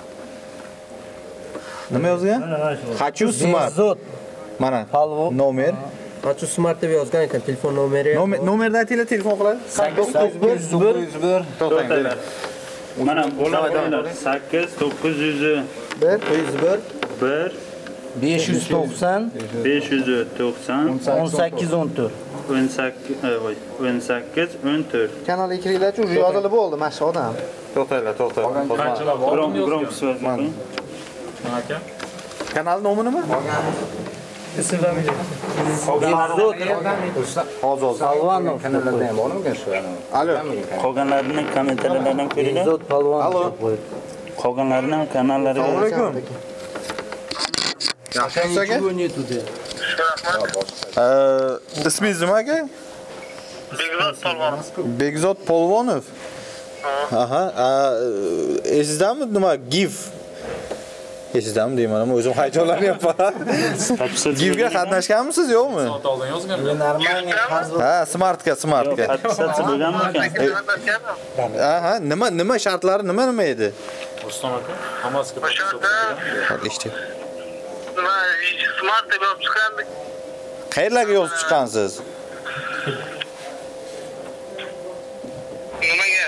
Nima yozgan? Хочу smart. Mana, nomer. Хочу smart deb yozgan ekan, telefon nomeri. Nomer, nomerni aytinglar, telefon qiladi. to'qqiz yuz bir, To'xtang. Mana bo'laveradi. sakkiz, to'qqiz yuz bir, bir, besh yuz to'qson, besh yuz to'qson, o'n sakkiz, o'n to'rt. o'n sakkiz, voy, o'n sakkiz, o'n to'rt. Kanalga kiringlar-chi, уже yozilib bo'ldi, mashq odam. To'xtanglar, to'xtang. Qanchalar bor? Grom, grom so'z. Aka. Kanal nomi nima? ism familiya. Hozir. Palvonning kanallarida ham bormi shu? Alo. Qolganlarini kommentariylardan ko'ringlar. Zot palvon. Alo. Qolganlarini kanallariga. Assalomu alaykum. Yaxshimisiz aka? Ismingiz nima aka? Bekzod Polvonov. Bekzod Polvonov. Aha, esizdami nima gif? Esizdami deyman, ama o'zim hayajonlanyapman. Gifga qatnashganmisiz, yo'qmi? Soat oldin yozgan. Ha, smartga, smartga. Attestatsiya bo'lganmi ekan? Aha, nima nima shartlari nima nima edi? Rustam aka, hammasiga O'sha Eshitib. nima smart deb yozib chiqqandik. Qayerlarga yozib chiqqansiz? Nimaga?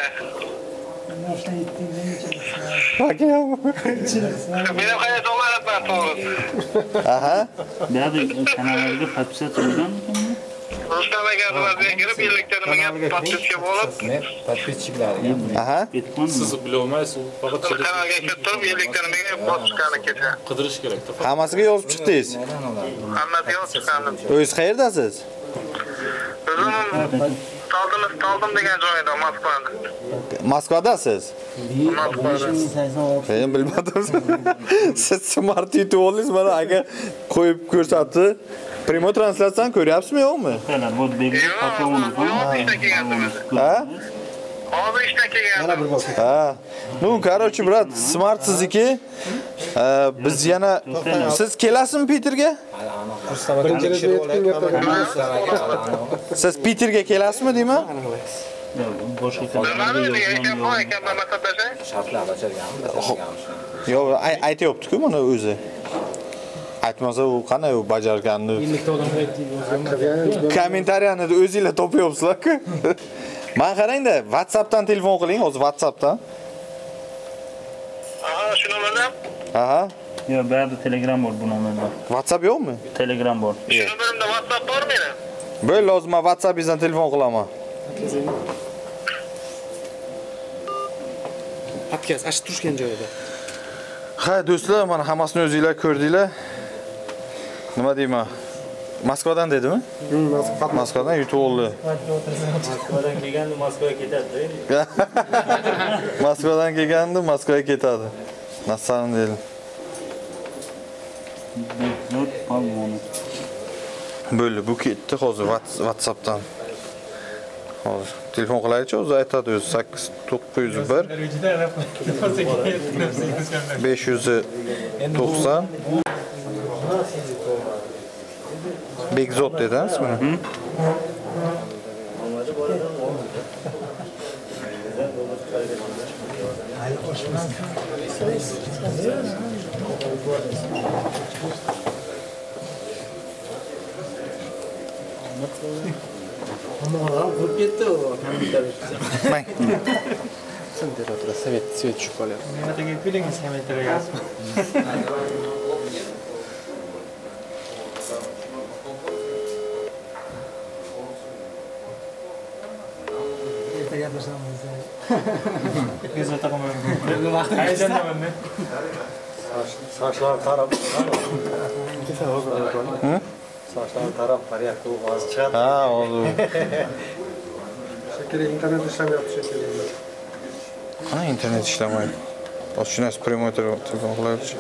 Aka. Men ham hayajonlanyapman to'g'ri. Aha. Bu yerda kanallarga attestatsiya bo'lganmi? Rustam aka nimaga kirib, ellikta nimaga podpiska bo'lib, Aha. siz bilolmaysiz, u faqat kanalga kirib turib, ellikta nimaga bosib chiqqani kecha. qidirish kerak. Hammasiga yozib chiqdingiz. Hammasi yozib chiqqandim. O'zingiz qayerdasiz? O'zim Taldim, Taldim degan joyda Moskvada. Moskvadasiz? Moskvada. Men bilmadim. Siz smart yutib oldingiz, mana aka qo'yib ko'rsatdi. Primo translyatsiyani ko'ryapsizmi, yo'qmi? Mana bu Bekzod Polvonov. ishda kelgandim. Ha? Hozir ishdan kelgandim. Ha. Ну, короче, brat, smart sizniki. Biz yana siz kelasizmi Peterga? Siz Peterga kelasizmi deyman? Boshqa Yo'q, aytayapti-ku mana o'zi. Aytmasa u qanday u bajarganini. Kommentariyani o'zingizlar topyapsizlar-ku. Men qarang-da, WhatsAppdan telefon qiling, hozir WhatsAppdan. Aha, shu nomerdan? Aha. Yo'q, bu yerda Telegram bor bu nomerda. WhatsApp yo'qmi? Telegram bor. Shu nomerimda WhatsApp bor meni? Bo'l, lozim, men WhatsAppingizdan telefon qilaman. Podcast ash turishgan joyida. Ha, do'stlar, mana hammasini o'zingizlar ko'rdinglar. Nima deyman? Moskvadan dedimi? Moskvadan yutib oldi. Moskvadan kelganda Moskvaga ketadi. Moskvadan kelganda Moskvaga ketadi. Nassan dedim. Bekzod Polvonov. Bo'ldi, bu ketdi hozir WhatsAppdan. Hozir telefon qilaychi, o'zi aytadi o'zi sakkiz to'qqiz yuz bir besh yuz to'qson Bekzod dediniz mi? Ama bu ketdi o kommentariyada. Mang. Temperatura svet svet tushib qolyapti. Nima degan feelingiz kommentariyaga yozing. Biz o'taqaman. Hayajondaman. Sochlar tarab. Sochlar tarab qaryapti, u hozir chiqadi. Ha, hozir. Shekilli internet ishlamyapti shekilli. Qana internet ishlamaydi. Hozir shunasi primoy telefon qilyapti.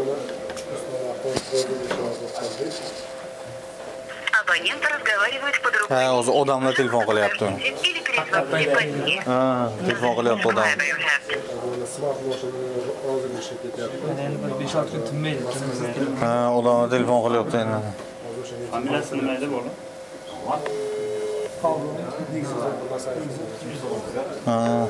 Абонент разговаривает по другому. Ha, hozir odamlar telefon qilyapti. Или перезвоните позднее. Ha, telefon qilyapti odam. Smart moshina hozir ishga ketyapti. Endi bir besh olti kun tinmaydi. Ha, odamlar telefon qilyapti endi. Familiyasi nima edi bola? Ha.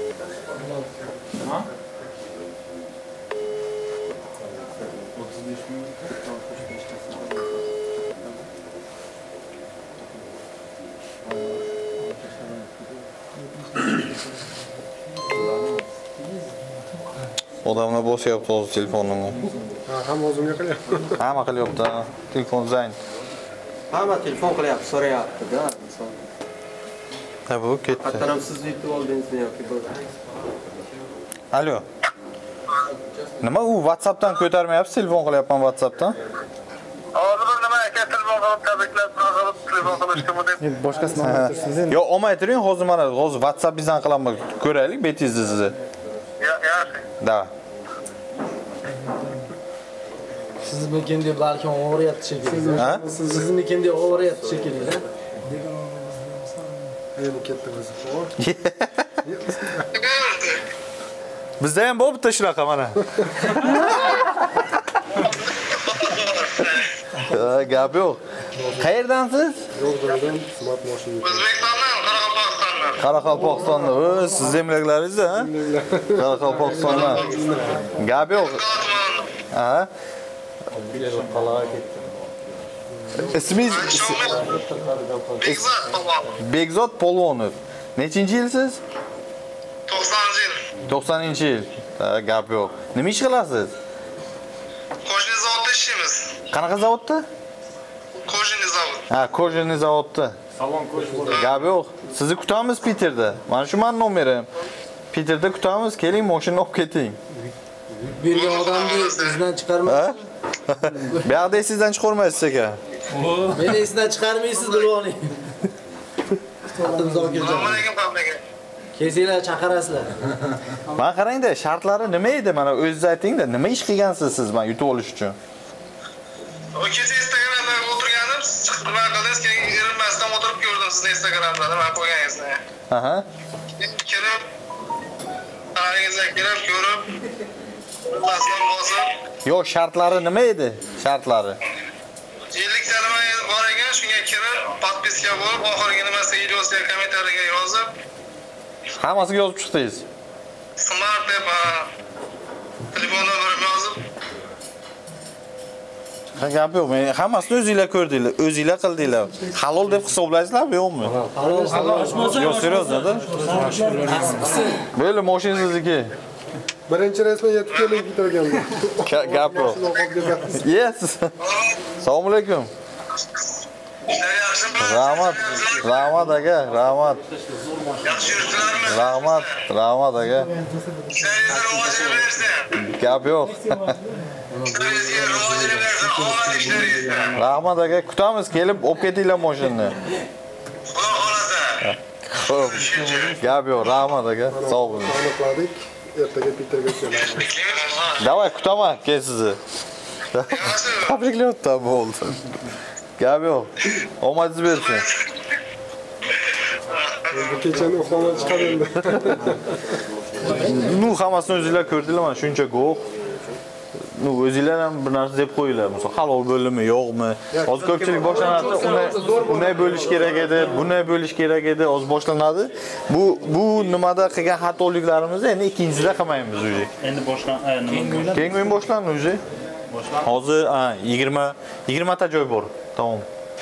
Odamlar bosyapti hozir telefonini. Ha, hamma o'zimga qilyapti. Hamma qilyapti. Telefon zang. Hamma telefon qilyapti, so'rayapti-da inson. Ha, bu ketdi. Hatto siz yutib oldingizmi yoki bu? Alo. Nima u WhatsAppdan ko'tarmayapsiz? Telefon qilyapman WhatsAppdan. Hozir nima aka telefon qilishga deb. Boshqasini aytirsin. Yo'q, olmay turing, hozir mana hozir WhatsAppingizdan qilaman, ko'raylik betingizni sizni. Ya, yaxshi. Da. Sizmikin deb balki o'g'riyapti shekilli. Ha? Sizmikin deb o'g'riyapti shekilli. Endi ketdi bizni. Bizda ham bor bitta shunaqa mana. Gap yo'q. Qayerdansiz? Yo'qdan smart mashina. O'zbekistondan, Qoraqalpog'istondan. Qoraqalpog'istondan. O, siz zemlaklarsiz, ha? Qoraqalpog'istondan. Gap yo'q. Ha? İsmingiz Bekzod Polvonov. Bekzod Polvonov. Nechinchi yilsiz? to'qsoninchi yil. to'qsoninchi yil. Ha, gap yo'q. Nima ish qilasiz? Qo'shni zavodda ishlaymiz. Qanaqa zavodda? Qo'shni zavod. Ha, Qo'shni zavodda. Salon qo'shni. Gap yo'q. Sizni kutamiz Peterda. Mana shu men nomerim. Peterda kutamiz, keling, mashinani olib keting. Bergan odamni izdan chiqarmaysiz. Bu yoqda sizdan chiqarmaysiz aka. Meni esdan chiqarmaysiz, bilib oling. Assalomu alaykum qamdaga. Kesinglar chaqirasizlar. Mana qarangda, shartlari nima edi? Mana o'zingiz aytingda, nima ish qilgansiz siz men yutib olish uchun? O kecha Instagramda o'tirganim, chiqib nima qildingiz? Keyin erinmasdan o'tirib ko'rdim sizni Instagramda, nima qo'yganingizni. Aha. Kirib, qanaringizga kirib ko'rib, mas'ul bosib. Yo'q, shartlari nima edi? Shartlari. yillik talaba bor ekan, shunga kirib, podpiska bo'lib, oxirgi nimasi videosiga kommentariyaga yozib, hammasiga yozib chiqdingiz. Smart deb telefon nomerimni yozib. Ha, gap yo'q. Men hammasini o'zingizlar ko'rdinglar, o'zingizlar qildinglar. Halol deb hisoblaysizlarmi, yo'qmi? Halol, halol. Yo'q, seriyozda. Böyle mashinangizniki. Birinchi rasman yetib kelib bitirgandi. Gap yo'q. Yes. Assalomu alaykum. Rahmat, rahmat aka, rahmat. Yaxshi yuribsizlarmi? Rahmat, rahmat aka. Ishlaringizni rivojini bersin. Gap yo'q. Ishlaringizga rivojini bersin, omad ishlaringizda. Rahmat aka, kutamiz, kelib olib ketinglar mashinani. Xudo xolasa. Xo'p. Gap yo'q, rahmat aka. Sog' bo'ling. Aniqladik. Ertaga Peterga kelamiz. Davay, kutaman, kel sizni. Tabriklayapti, bo'ldi. Gap yo'q. Omadingiz bersin. Bu kechani uxlamay chiqarildi. Nu hammasini o'zingizlar ko'rdinglar, mana shuncha go'q. Nu o'zingizlar ham bir narsa deb qo'yinglar. Masalan, halol bo'ldimi, yo'qmi? Hozir ko'pchilik boshlanadi, unday unday bo'lish kerak edi, bunday bo'lish kerak edi, hozir boshlanadi. Bu bu nimada qilgan xatoliklarimizni endi ikkinchisida qilmaymiz o'zi. Endi boshlan nima? Keyingi o'yin boshlandi o'zi. Hozir yigirma yigirma ta joy bor. Tamam.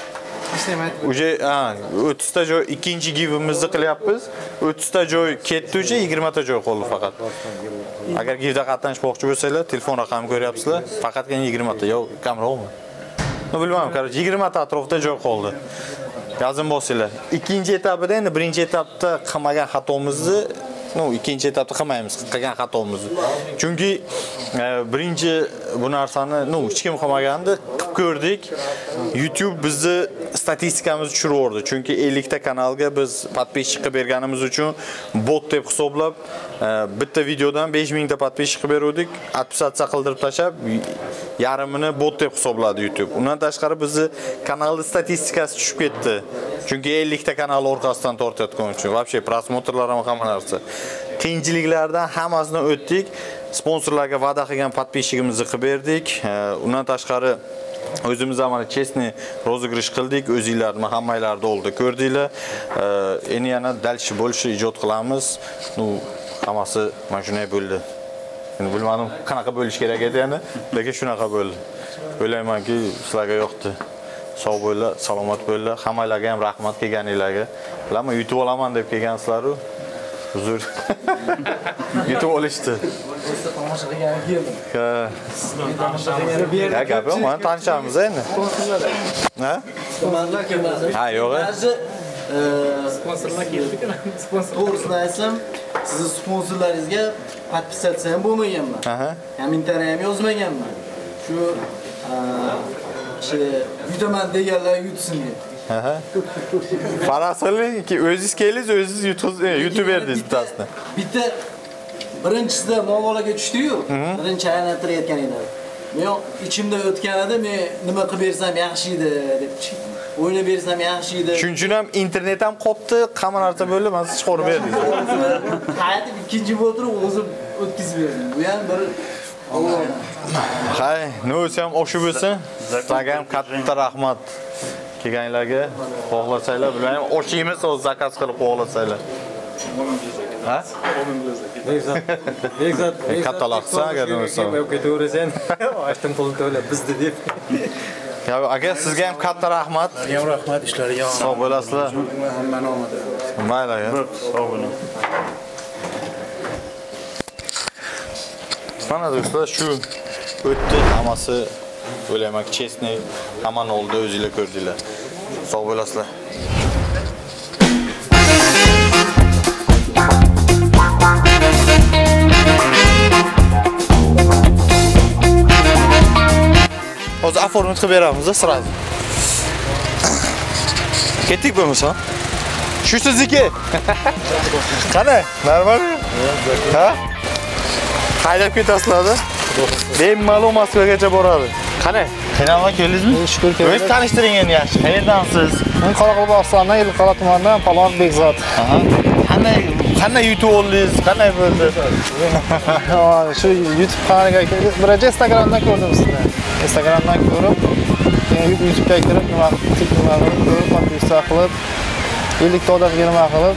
Uje o'ttiz ta joy ikkinchi givimizni qilyapmiz. o'ttiz ta joy ketdi uje, yigirma ta joy qoldi faqat. Agar givda qatnashmoqchi bo'lsanglar, telefon raqamini ko'ryapsizlar, faqatgina yigirma ta. Yo'q, kamroqmi? No bilmadim, qaror yigirma ta atrofida joy qoldi. Yozib bosinglar. Ikkinchi etapida endi birinchi etapda qilmagan xatomizni no, ikkinchi etapda qilmaymiz, qilgan xatomizni. Chunki birinchi bu narsani, no, hech kim qilmagandi, qilib ko'rdik. YouTube bizni statistikamizni tushirib yubordi. Chunki ellik ta kanalga biz podpисчик qilib berganimiz uchun bot deb hisoblab, bitta videodan besh ming ta podpисчик qilib berdik, отписаться qildirib tashab, yarmini bot deb hisobladi YouTube. Undan tashqari bizni kanalning statistikasi tushib ketdi. Chunki ellik ta kanal orqasidan tortayotgan uchun, вообще prosmotrlar ham hamma narsa. Qiyinchiliklardan hammasini o'tdik. Sponsorlarga va'da qilgan podpисчигimizni qilib berdik. Undan tashqari o'zimiz ham chestni rozыгрыш qildik. O'zinglarni hammanglarni oldi, ko'rdinglar. Endi yana dalshi bo'lishi ijod qilamiz. Nu hammasi mana shunday bo'ldi. Endi bilmadim qanaqa bo'lish kerak edi endi, lekin shunaqa bo'ldi. O'ylaymanki, sizlarga yoqdi. Sog' bo'linglar, salomat bo'linglar. Hammanglarga ham rahmat kelganinglarga. Bilaman, yutib olaman deb kelgansizlar-ku. Uzr. Yutib olishdi. O'zda tomosha qilgani keldim. Ha. Tomosha qilgani bu yerda. Ya gap yo'q, mana tanishamiz endi. Ha? Sponsorlar kelmadi. Ha, yo'q. Sponsorlar keldi-ku. Sponsor. To'g'risini aytsam, sizni sponsorlaringizga podpisatsiya ham bo'lmaganman. Aha. Kommentariy ham yozmaganman. Shu şey yutaman deganlar yutsin deb. Aha. Farasoli ki o'zingiz kelsiz, o'zingiz YouTube YouTube berdingiz bittasini. Bitta birinchisida muammolarga tushdi-yu, birinchi aylantirayotgan edim. Men ichimda o'tgan edi, men nima qilib bersam yaxshi edi deb o'ylab bersam yaxshi edi. Shuning uchun ham internet ham qopdi, hamma narsa bo'ldi, men siz chiqarib berdingiz. Qaytib ikkinchi bo'ltirib o'zim o'tkazib berdim. Bu ham bir Hay, nima ham oshib bo'lsin. Sizlarga ham katta rahmat. Kelganlarga xohlasanglar, bilan ham oshimiz o'z zakaz qilib xohlasanglar. Ha? Bekzat. Bekzat. Katalaqsa agar bo'lsa. Ketaversan, ashtim pulni to'lab bizdi deb. Ya aka sizga ham katta rahmat. Ham rahmat ishlariga. Sog' bo'lasizlar. Hammani omadi. Mayli aka. Sog' bo'ling. Mana do'stlar, shu o'tdi, hammasi o'ylayman, chestni hammani oldida o'zingizlar ko'rdinglar. Sog' bo'lasizlar. Hozir оформить qilib beramiz, sразу. Ketdik bo'lmasa? Shu sizniki. Qani? Normalmi? Ha? Haydab ketasizlar-da. Bemalol Moskvagacha boradi. Qani? Qiynalmay keldingizmi? Shukr keldim. O'zingiz tanishtiring endi yaxshi. Qayerdansiz? Men Qoraqalpog'istondan, Yilqala tumanidan Palon Bekzat. Aha. Qanday qanday YouTube oldingiz? Qanday bo'ldi? Shu YouTube kanaliga birinchi Instagramdan ko'rdim sizni. Instagramdan ko'rib, keyin YouTube'ga kirib, nima qilib, nima qilib, ko'rib, podpisa qilib, ellikta odamga nima qilib.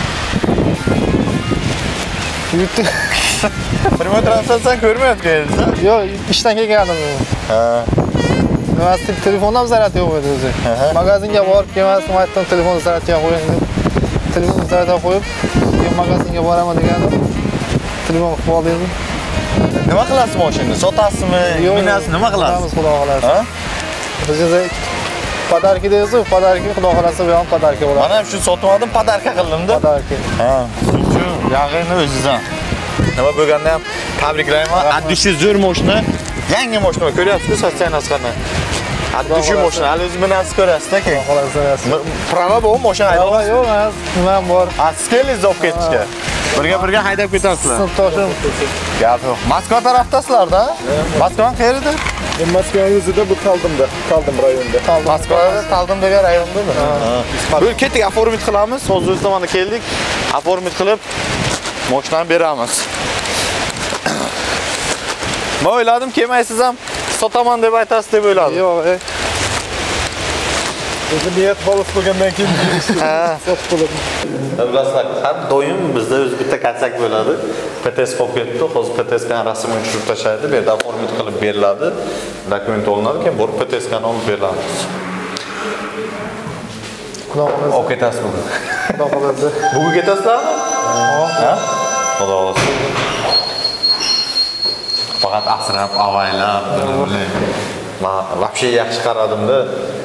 YouTube Primo translyatsiya ko'rmayotganingiz? Yo'q, ishdan kelgandim. Ha. Nima telefondan zaryad yo'q edi o'zi. Magazinga borib kelmasdim, aytdim telefon zaryadga qo'ying deb. Telefon zaryadga qo'yib, keyin magazinga boraman degandim. Telefon qilib oldim. Nima qilasiz mashinani? Sotasizmi? Minasiz nima qilasiz? Xudo xolasa. Ha? Bizga podarki deysiz, podarki Xudo xolasa bu ham podarki bo'ladi. Mana ham shu sotmadim, podarka qildim-da. Podarki. Ha. Shu yag'ini o'zingizdan. Nima bo'lganda ham tabriklayman. Addishi zo'r mashina. Yangi mashina ko'ryapsiz-ku, sotsialnas qana. Addishi mashina, hali o'zingiz binasiz ko'rasiz-da keyin. Xolasa. Prava bu mashina haydab. Yo'q, yo'q, nima bor. Askelingiz olib ketishga. Birga birga haydab ketasizlar. Sinfdoshim. Gap yo'q. Moskva tarafdasizlar-da? Moskvaning qayerida? Men Moskvaning o'zida bu Taldimda, Taldim rayonida. Moskvada Taldim degan rayondami? Ha. Bu ketdik, оформить qilamiz. Hozir o'z tomoniga keldik. Оформить qilib mashinani beramiz. Men o'yladim, kelmaysiz ham sotaman deb aytasiz deb o'yladim. Yo'q, ey. O'zi niyat xolis bo'lgandan keyin sotib bo'ladi. Bilasizlar, har doim bizda o'zi bitta kontak bo'ladi. P T S qolib ketdi. Hozir P T S dan rasmini tushirib tashlaydi, bu yerda оформить qilib beriladi. Dokument olinadi, keyin borib P T S dan olib beriladi. Xudo xolasa. Olib ketasizmi? Xudo xolasa. Bugun ketasizlarmi? Ha? Xudo xolasa. Faqat asrab, avaylab, bilmay. Men вообще yaxshi qaradim-da.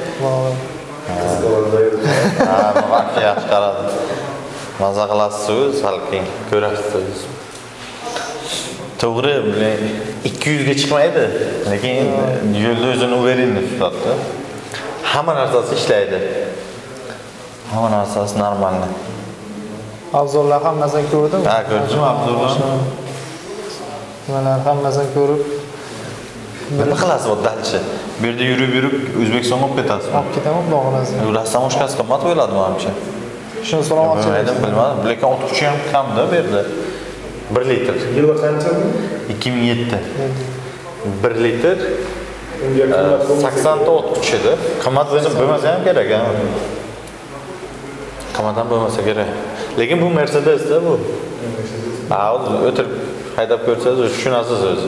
Ha, vaqti yaxshi qaradim. Maza qilasiz, salqin ko'rasiz. To'g'ri, ikki yuz ga chiqmaydi, lekin yo'lda o'zini uverenniy tutadi. Hamma narsasi ishlaydi. Hamma narsasi normal. Avzorlar hammasini ko'rdim. Ha, ko'rdim avzorlar. Nimalar hammasini ko'rib, nima qilasiz bu dalchi? Bu yerda yurib-yurib O'zbekistonga olib ketasiz. olib ketaman, Xudo xolasa. Rastam oshkasi qimmat bo'ladi menimcha. Shuni so'ramoqchi edim, bilmadim. Lekin o'ttiz ham kamda bu yerda. bir litr. Yili qancha? ikki ming yetti. bir litr sakson ta o'ttiz edi. Qimmat bo'lsa bo'lmasa ham kerak, ha. Qimmatdan bo'lmasa kerak. Lekin bu Mercedes-da bu. Ha, o'tirib haydab ko'rsangiz tushunasiz o'zi.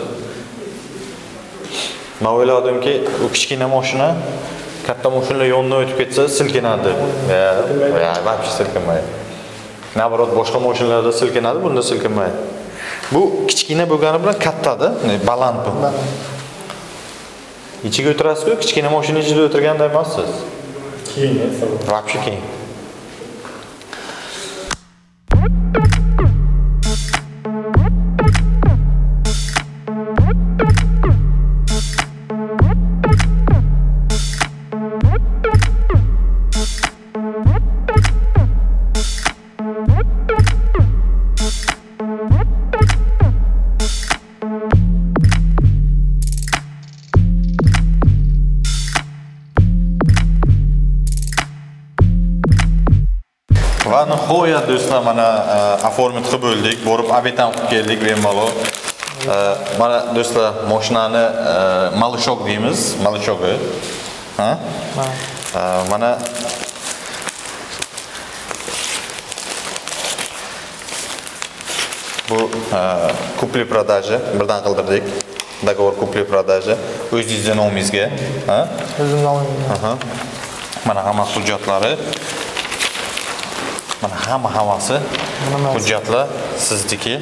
Men o'yladimki, u kichkina mashina katta mashinalar yonidan o'tib ketsa silkinadi. Ya, ya, вообще silkinmaydi. Navrot boshqa mashinalarda silkinadi, bunda silkinmaydi. Bu kichkina bo'lgani bilan katta-da, baland bu. Ichiga o'tirasiz-ku, kichkina mashina ichida o'tirganda emassiz. Keyin, вообще keyin. Va nihoyat do'stlar mana oformit qilib bo'ldik, borib abetan qilib keldik bemalol. Mana do'stlar mashinani malishok deymiz, malishogi. Ha? Mana bu kupli-продажа birdan qildirdik. Договор kupli-продажа o'zingizning nomingizga, ha? O'zimning nomimga. Aha. Mana hamma hujjatlari. Mana hamma hammasi hujjatlar sizniki.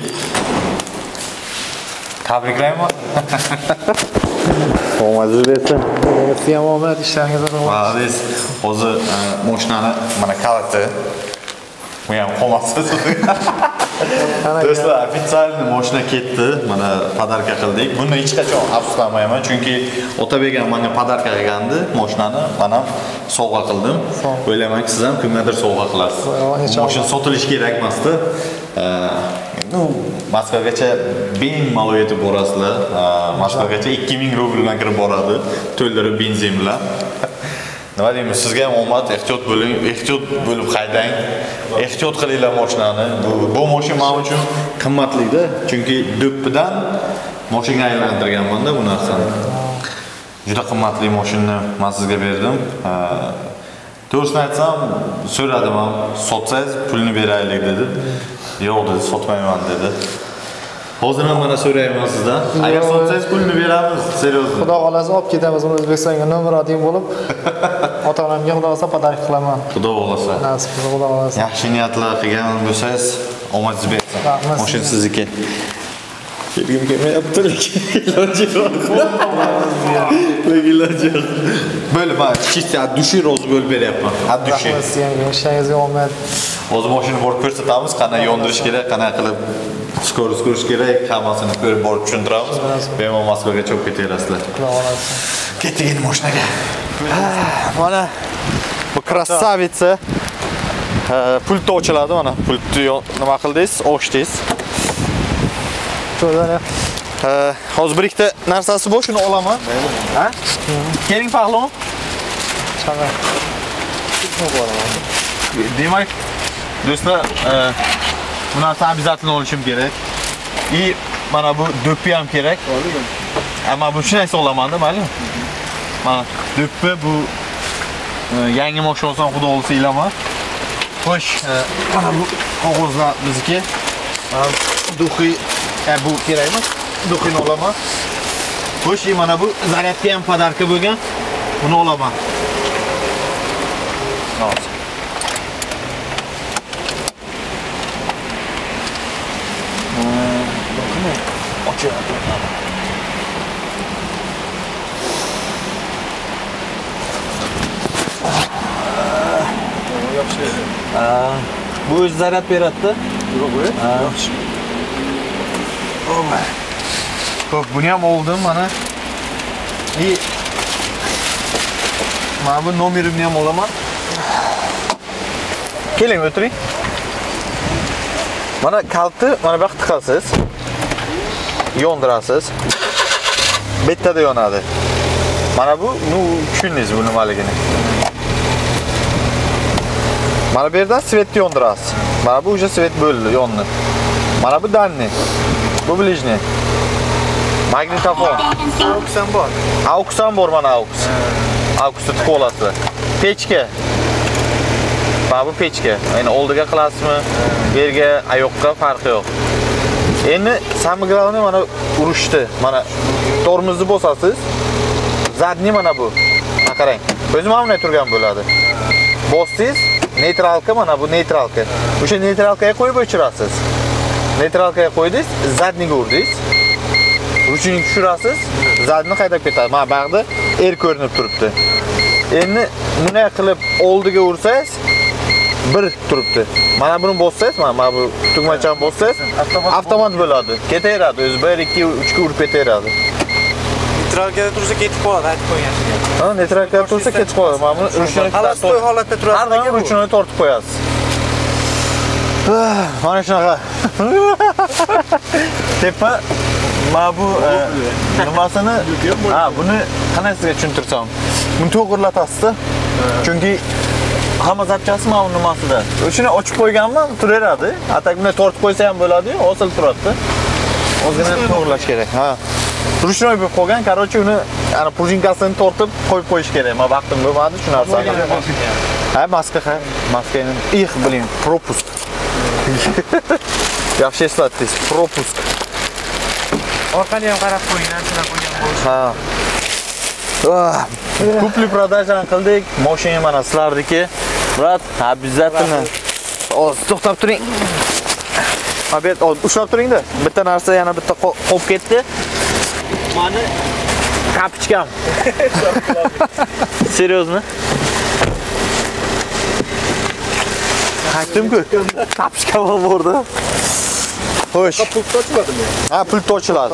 Tabriklayman. Omadingiz bo'lsin. Sizga ham omad, ishlaringiz zo'r bo'lsin. Aziz, hozir mashinani mana kaliti. Bu ham qolmasiz. Do'stlar, ofitsialni mashina ketdi. Mana podarka qildik. Buni hech qachon afsuslanmayman, chunki Otabek ham menga podarka qilgandi mashinani. Men ham sovg'a qildim. O'ylaymanki, siz ham kimgadir sovg'a qilasiz. Mashina sotilishi kerak emasdi. Ну, Moskvagacha bemalol yetib borasizlar. Moskvagacha ikki ming rubl bilan kirib boradi, to'ldirib benzin bilan. Nima deymiz, sizga ham omad, ehtiyot bo'ling, ehtiyot bo'lib haydang. Ehtiyot qilinglar mashinani. Bu bu mashina men uchun qimmatli-da, chunki do'ppidan mashinaga aylantirganman-da bu narsani. Juda qimmatli mashinani men sizga berdim. To'g'risini aytsam, so'radim ham, sotsangiz pulni beraylik dedi. Yo'q dedi, sotmayman dedi. Hozir ham mana so'rayman sizdan. Agar sotsangiz pulni beramiz, seriozli. Xudo xolasa olib ketamiz uni O'zbekistonga nomerading bo'lib, ota-onamga xudo xolasa podarik qilaman. Xudo xolasa. Nasib qilsa xudo xolasa. Yaxshi niyatlar qilgan bo'lsangiz, omadingiz bersin. Mashina sizniki. Kelgim kelmayapti lekin iloji yo'q. Iloji yo'q. Böyle bak, чисто от души rozi bo'lib beryapman. От dуши. Ishingizga omad. Hozir mashinani borib ko'rsatamiz, qanday yondirish kerak, qanday qilib skorost ko'rish kerak, hammasini ko'rib borib tushuntiramiz. Bemalol Moskvaga cho'p ketaverasizlar. Xudo xolasa. Ketdik endi mashinaga. Mana bu krasavitsa pultni ochiladi, mana pultni nima qildingiz? Ochdingiz. Hozir bir ikkita narsasi bor, shuni olaman. Ha? Keling pahlavon. Chana. Demak, do'stlar, bu narsani обязательно olishim kerak. И mana bu do'ppi ham kerak. Ammo bu shunday olaman-da, mayli. Mana do'ppi bu yangi mashina olsam xudo olsa ilaman. Xo'sh, mana bu qog'ozlar bizniki. Duxi, bu kerak emas. Duxini olaman. Xo'sh, mana bu zaryadka ham podarka bo'lgan. Buni olaman. Hozir. Bu o'z zaryad beradi-da. Yaxshi. Xo'p, buni ham oldim mana. И mana bu nomerimni ham olaman. Keling, o'tiring. Mana kaltni mana bu yoqqa tiqasiz. Yondirasiz. Bettada yonadi. Mana bu, nu tushundingiz bu nimaligini. Mana bu yerdan svetni yondirasiz. Mana bu уже svet bo'ldi, yondi. Mana bu danni. Bu ближний. Magnitofon. Aux ham bor. Aux ham bor mana aux. Auxni tiqib olasizlar. Pechka. Mana bu pechka. Endi oldiga qilasizmi, yerga, oyoqqa farqi yo'q. Endi samый главный mana urishdi. Mana tormozni bosasiz. Zadni mana bu. Mana qarang. O'zim ham bunday turgan bo'ladi. Bosdingiz, neytralka mana bu neytralka. O'sha neytralkaga qo'yib o'chirasiz. Neytralkaga qo'ydingiz, zadniga urdingiz. Ruchini tushirasiz, zadni haydab ketadi. Mana bu yerda er ko'rinib turibdi. Endi bunday qilib oldiga ursangiz, bir turibdi. Mana buni bossangiz, mana bu tugmachani bossangiz, avtomat bo'ladi. Ketaveradi, o'zi bir ikki uch ga urib ketaveradi. Neytralkada tursa ketib qoladi, aytib qo'ygansiz. Ha, neytralkada tursa ketib qoladi. Mana buni ruchini Halostoy holatda turadi. Ardaga ruchini tortib qo'yasiz. Mana shunaqa. Tepa mana bu nimasini, ha, buni qanday sizga tushuntirsam? Buni to'g'irlatasiz-da. Chunki hamma zapchasi mana bu nimasida. Shuni ochib qo'yganman, turaveradi. Atak buni tortib qo'ysa ham bo'ladi, osil turadi. Ozgina to'g'irlash kerak. Ha. Ruchnoy bo'lib qolgan, короче, uni ana prujinkasini tortib qo'yib qo'yish kerak. Men vaqtim bo'lmadi shu narsani. Ha, maska, ha. Maskani. Ih, блин, пропуск. Yaxshi eslatdingiz, пропуск. Orqani ham qarab qo'ying, narsani qo'ygan bo'lsa. Ha. Kupli продажani qildik. Mashina mana sizlarniki. Brat, обязательно. Oz to'xtab turing. Abet, ushlab turing-da. Bitta narsa yana bitta qolib ketdi. Mani kapichkam. Серьезно? Aytdim-ku, kapichkam bordi. Xo'sh. Pult ochiladimi? Ha, pult ochiladi.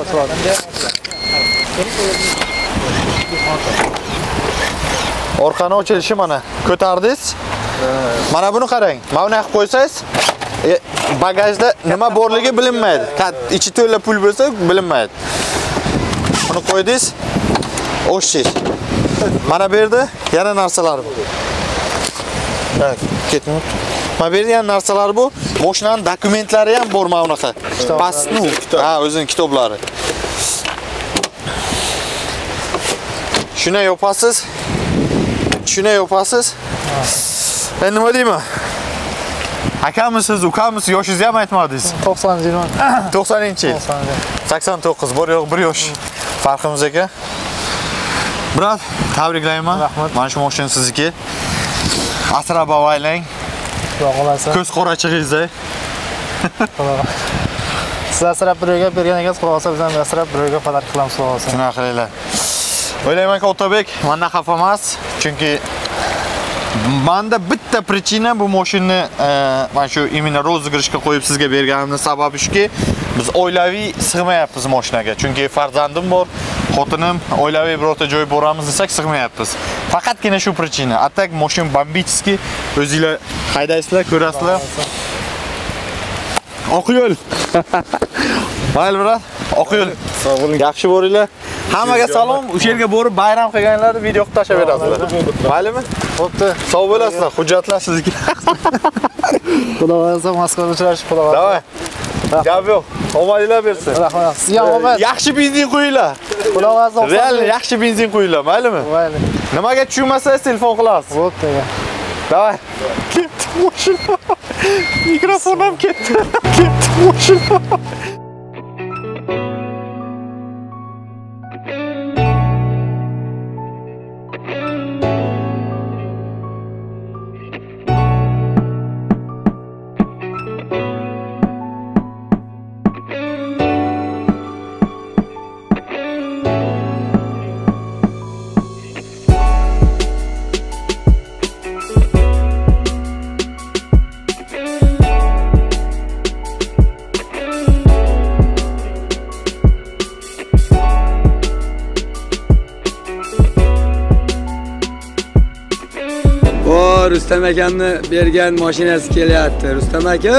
Orqani ochilishi mana. Ko'tardingiz. Mana buni qarang. Mana buni qilib qo'ysangiz, bagajda nima borligi bilinmaydi. Ichi to'la pul bo'lsa bilinmaydi. Buni qo'ydingiz, o'shingiz. Mana bu yerda yana narsalar bor. Ha, ketmadi. Mana bu yerda yana narsalar bor. Mashinaning dokumentlari ham bor mana bunaqa. Pastni, ha, o'zining kitoblari. Shuna yopasiz. Shuna yopasiz. Ben nima deyman? Akamisiz, ukamisiz, yoshingizni ham aytmadingiz. to'qsoninchi yil. to'qsoninchi yil. sakson to'qqiz, bir yo'q, bir yosh. Farqimiz ekan. Brat, tabriklayman. Mana shu mashina sizniki. Asrab avaylang. Xudo xolasa. Ko'z qorachig'ingizda. Siz asrab birovga bergan ekansiz, xudo xolasa biz ham asrab birovga pодарок qilamiz, xudo xolasa. Shuna qilinglar. O'ylaymanki, Otabek mendan xafa emas, chunki menda bitta причина bu mashinani mana shu imенно rozыгрышga qo'yib sizga berganimning sababi shuki, biz oilaviy sig'mayapmiz mashinaga. Chunki farzandim bor, xotinim, oilaviy birorta joy boramiz desak sig'mayapmiz. Faqatgina shu причина. Atak mashin bambichski, o'zingizlar haydaysizlar, ko'rasizlar. Oq yo'l. Mayli brat, oq yo'l. Sog' bo'ling. Yaxshi bo'ringlar. Hammaga salom. O'sha yerga borib bayram qilganlarni video qilib tashlab berasizlar. Maylimi? Xo'pti. Sog' bo'lasizlar. Hujjatlar sizniki. Xudo xolasa Moskvada uchrashib qolaman. Davay. Gap yo'q. Omadinglar bersin. Rahmat. Sizga omad. Yaxshi benzin qo'yinglar. Xudo xolasa. Real yaxshi benzin qo'yinglar, maylimi? Mayli. Nimaga tushunmasangiz telefon qilasiz. Xo'pti. Davay. Ketdi mashina. Mikrofon ham ketdi. Ketdi mashina. Rustam akamni bergan mashinasi kelyapti. Rustam aka,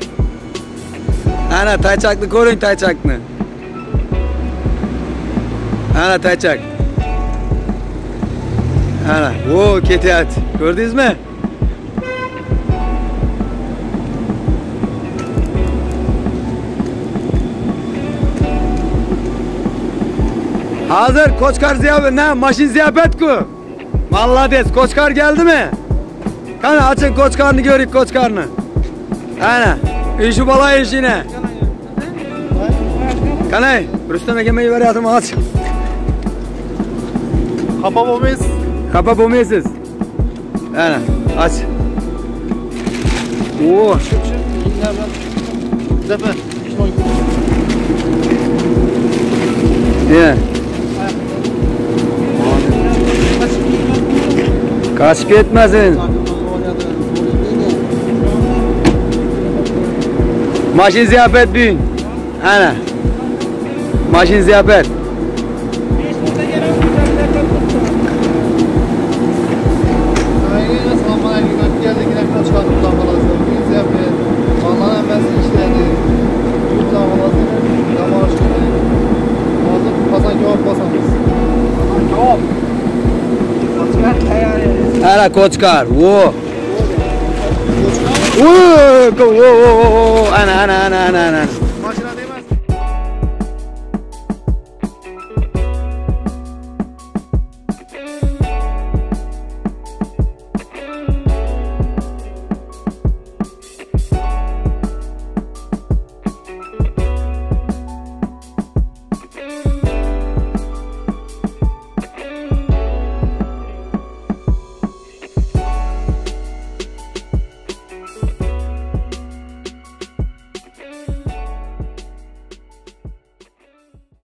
ana taychakni ko'ring, taychakni. Ana taychak. Ana, o ketyapti. Ko'rdingizmi? Hazır Koçkar ziyafet, ne? Maşin ziyafet-ku. Молодец, Koçkar geldi mi? Kana açın Koçkar'ını görük Koçkar'ını. Ana, işi bala işine. Kanay, Rustam ekemeyi ver yatıma aç. Kapa olmayız. Kapa olmayısız. Ana, aç. Oo. Zepe. Ne? Kaçıp etmesin. Maşin ziyafet büyün. Ana. Maşin ziyafet. Ana Koçkar. Wo. Ana ana ana ana ana.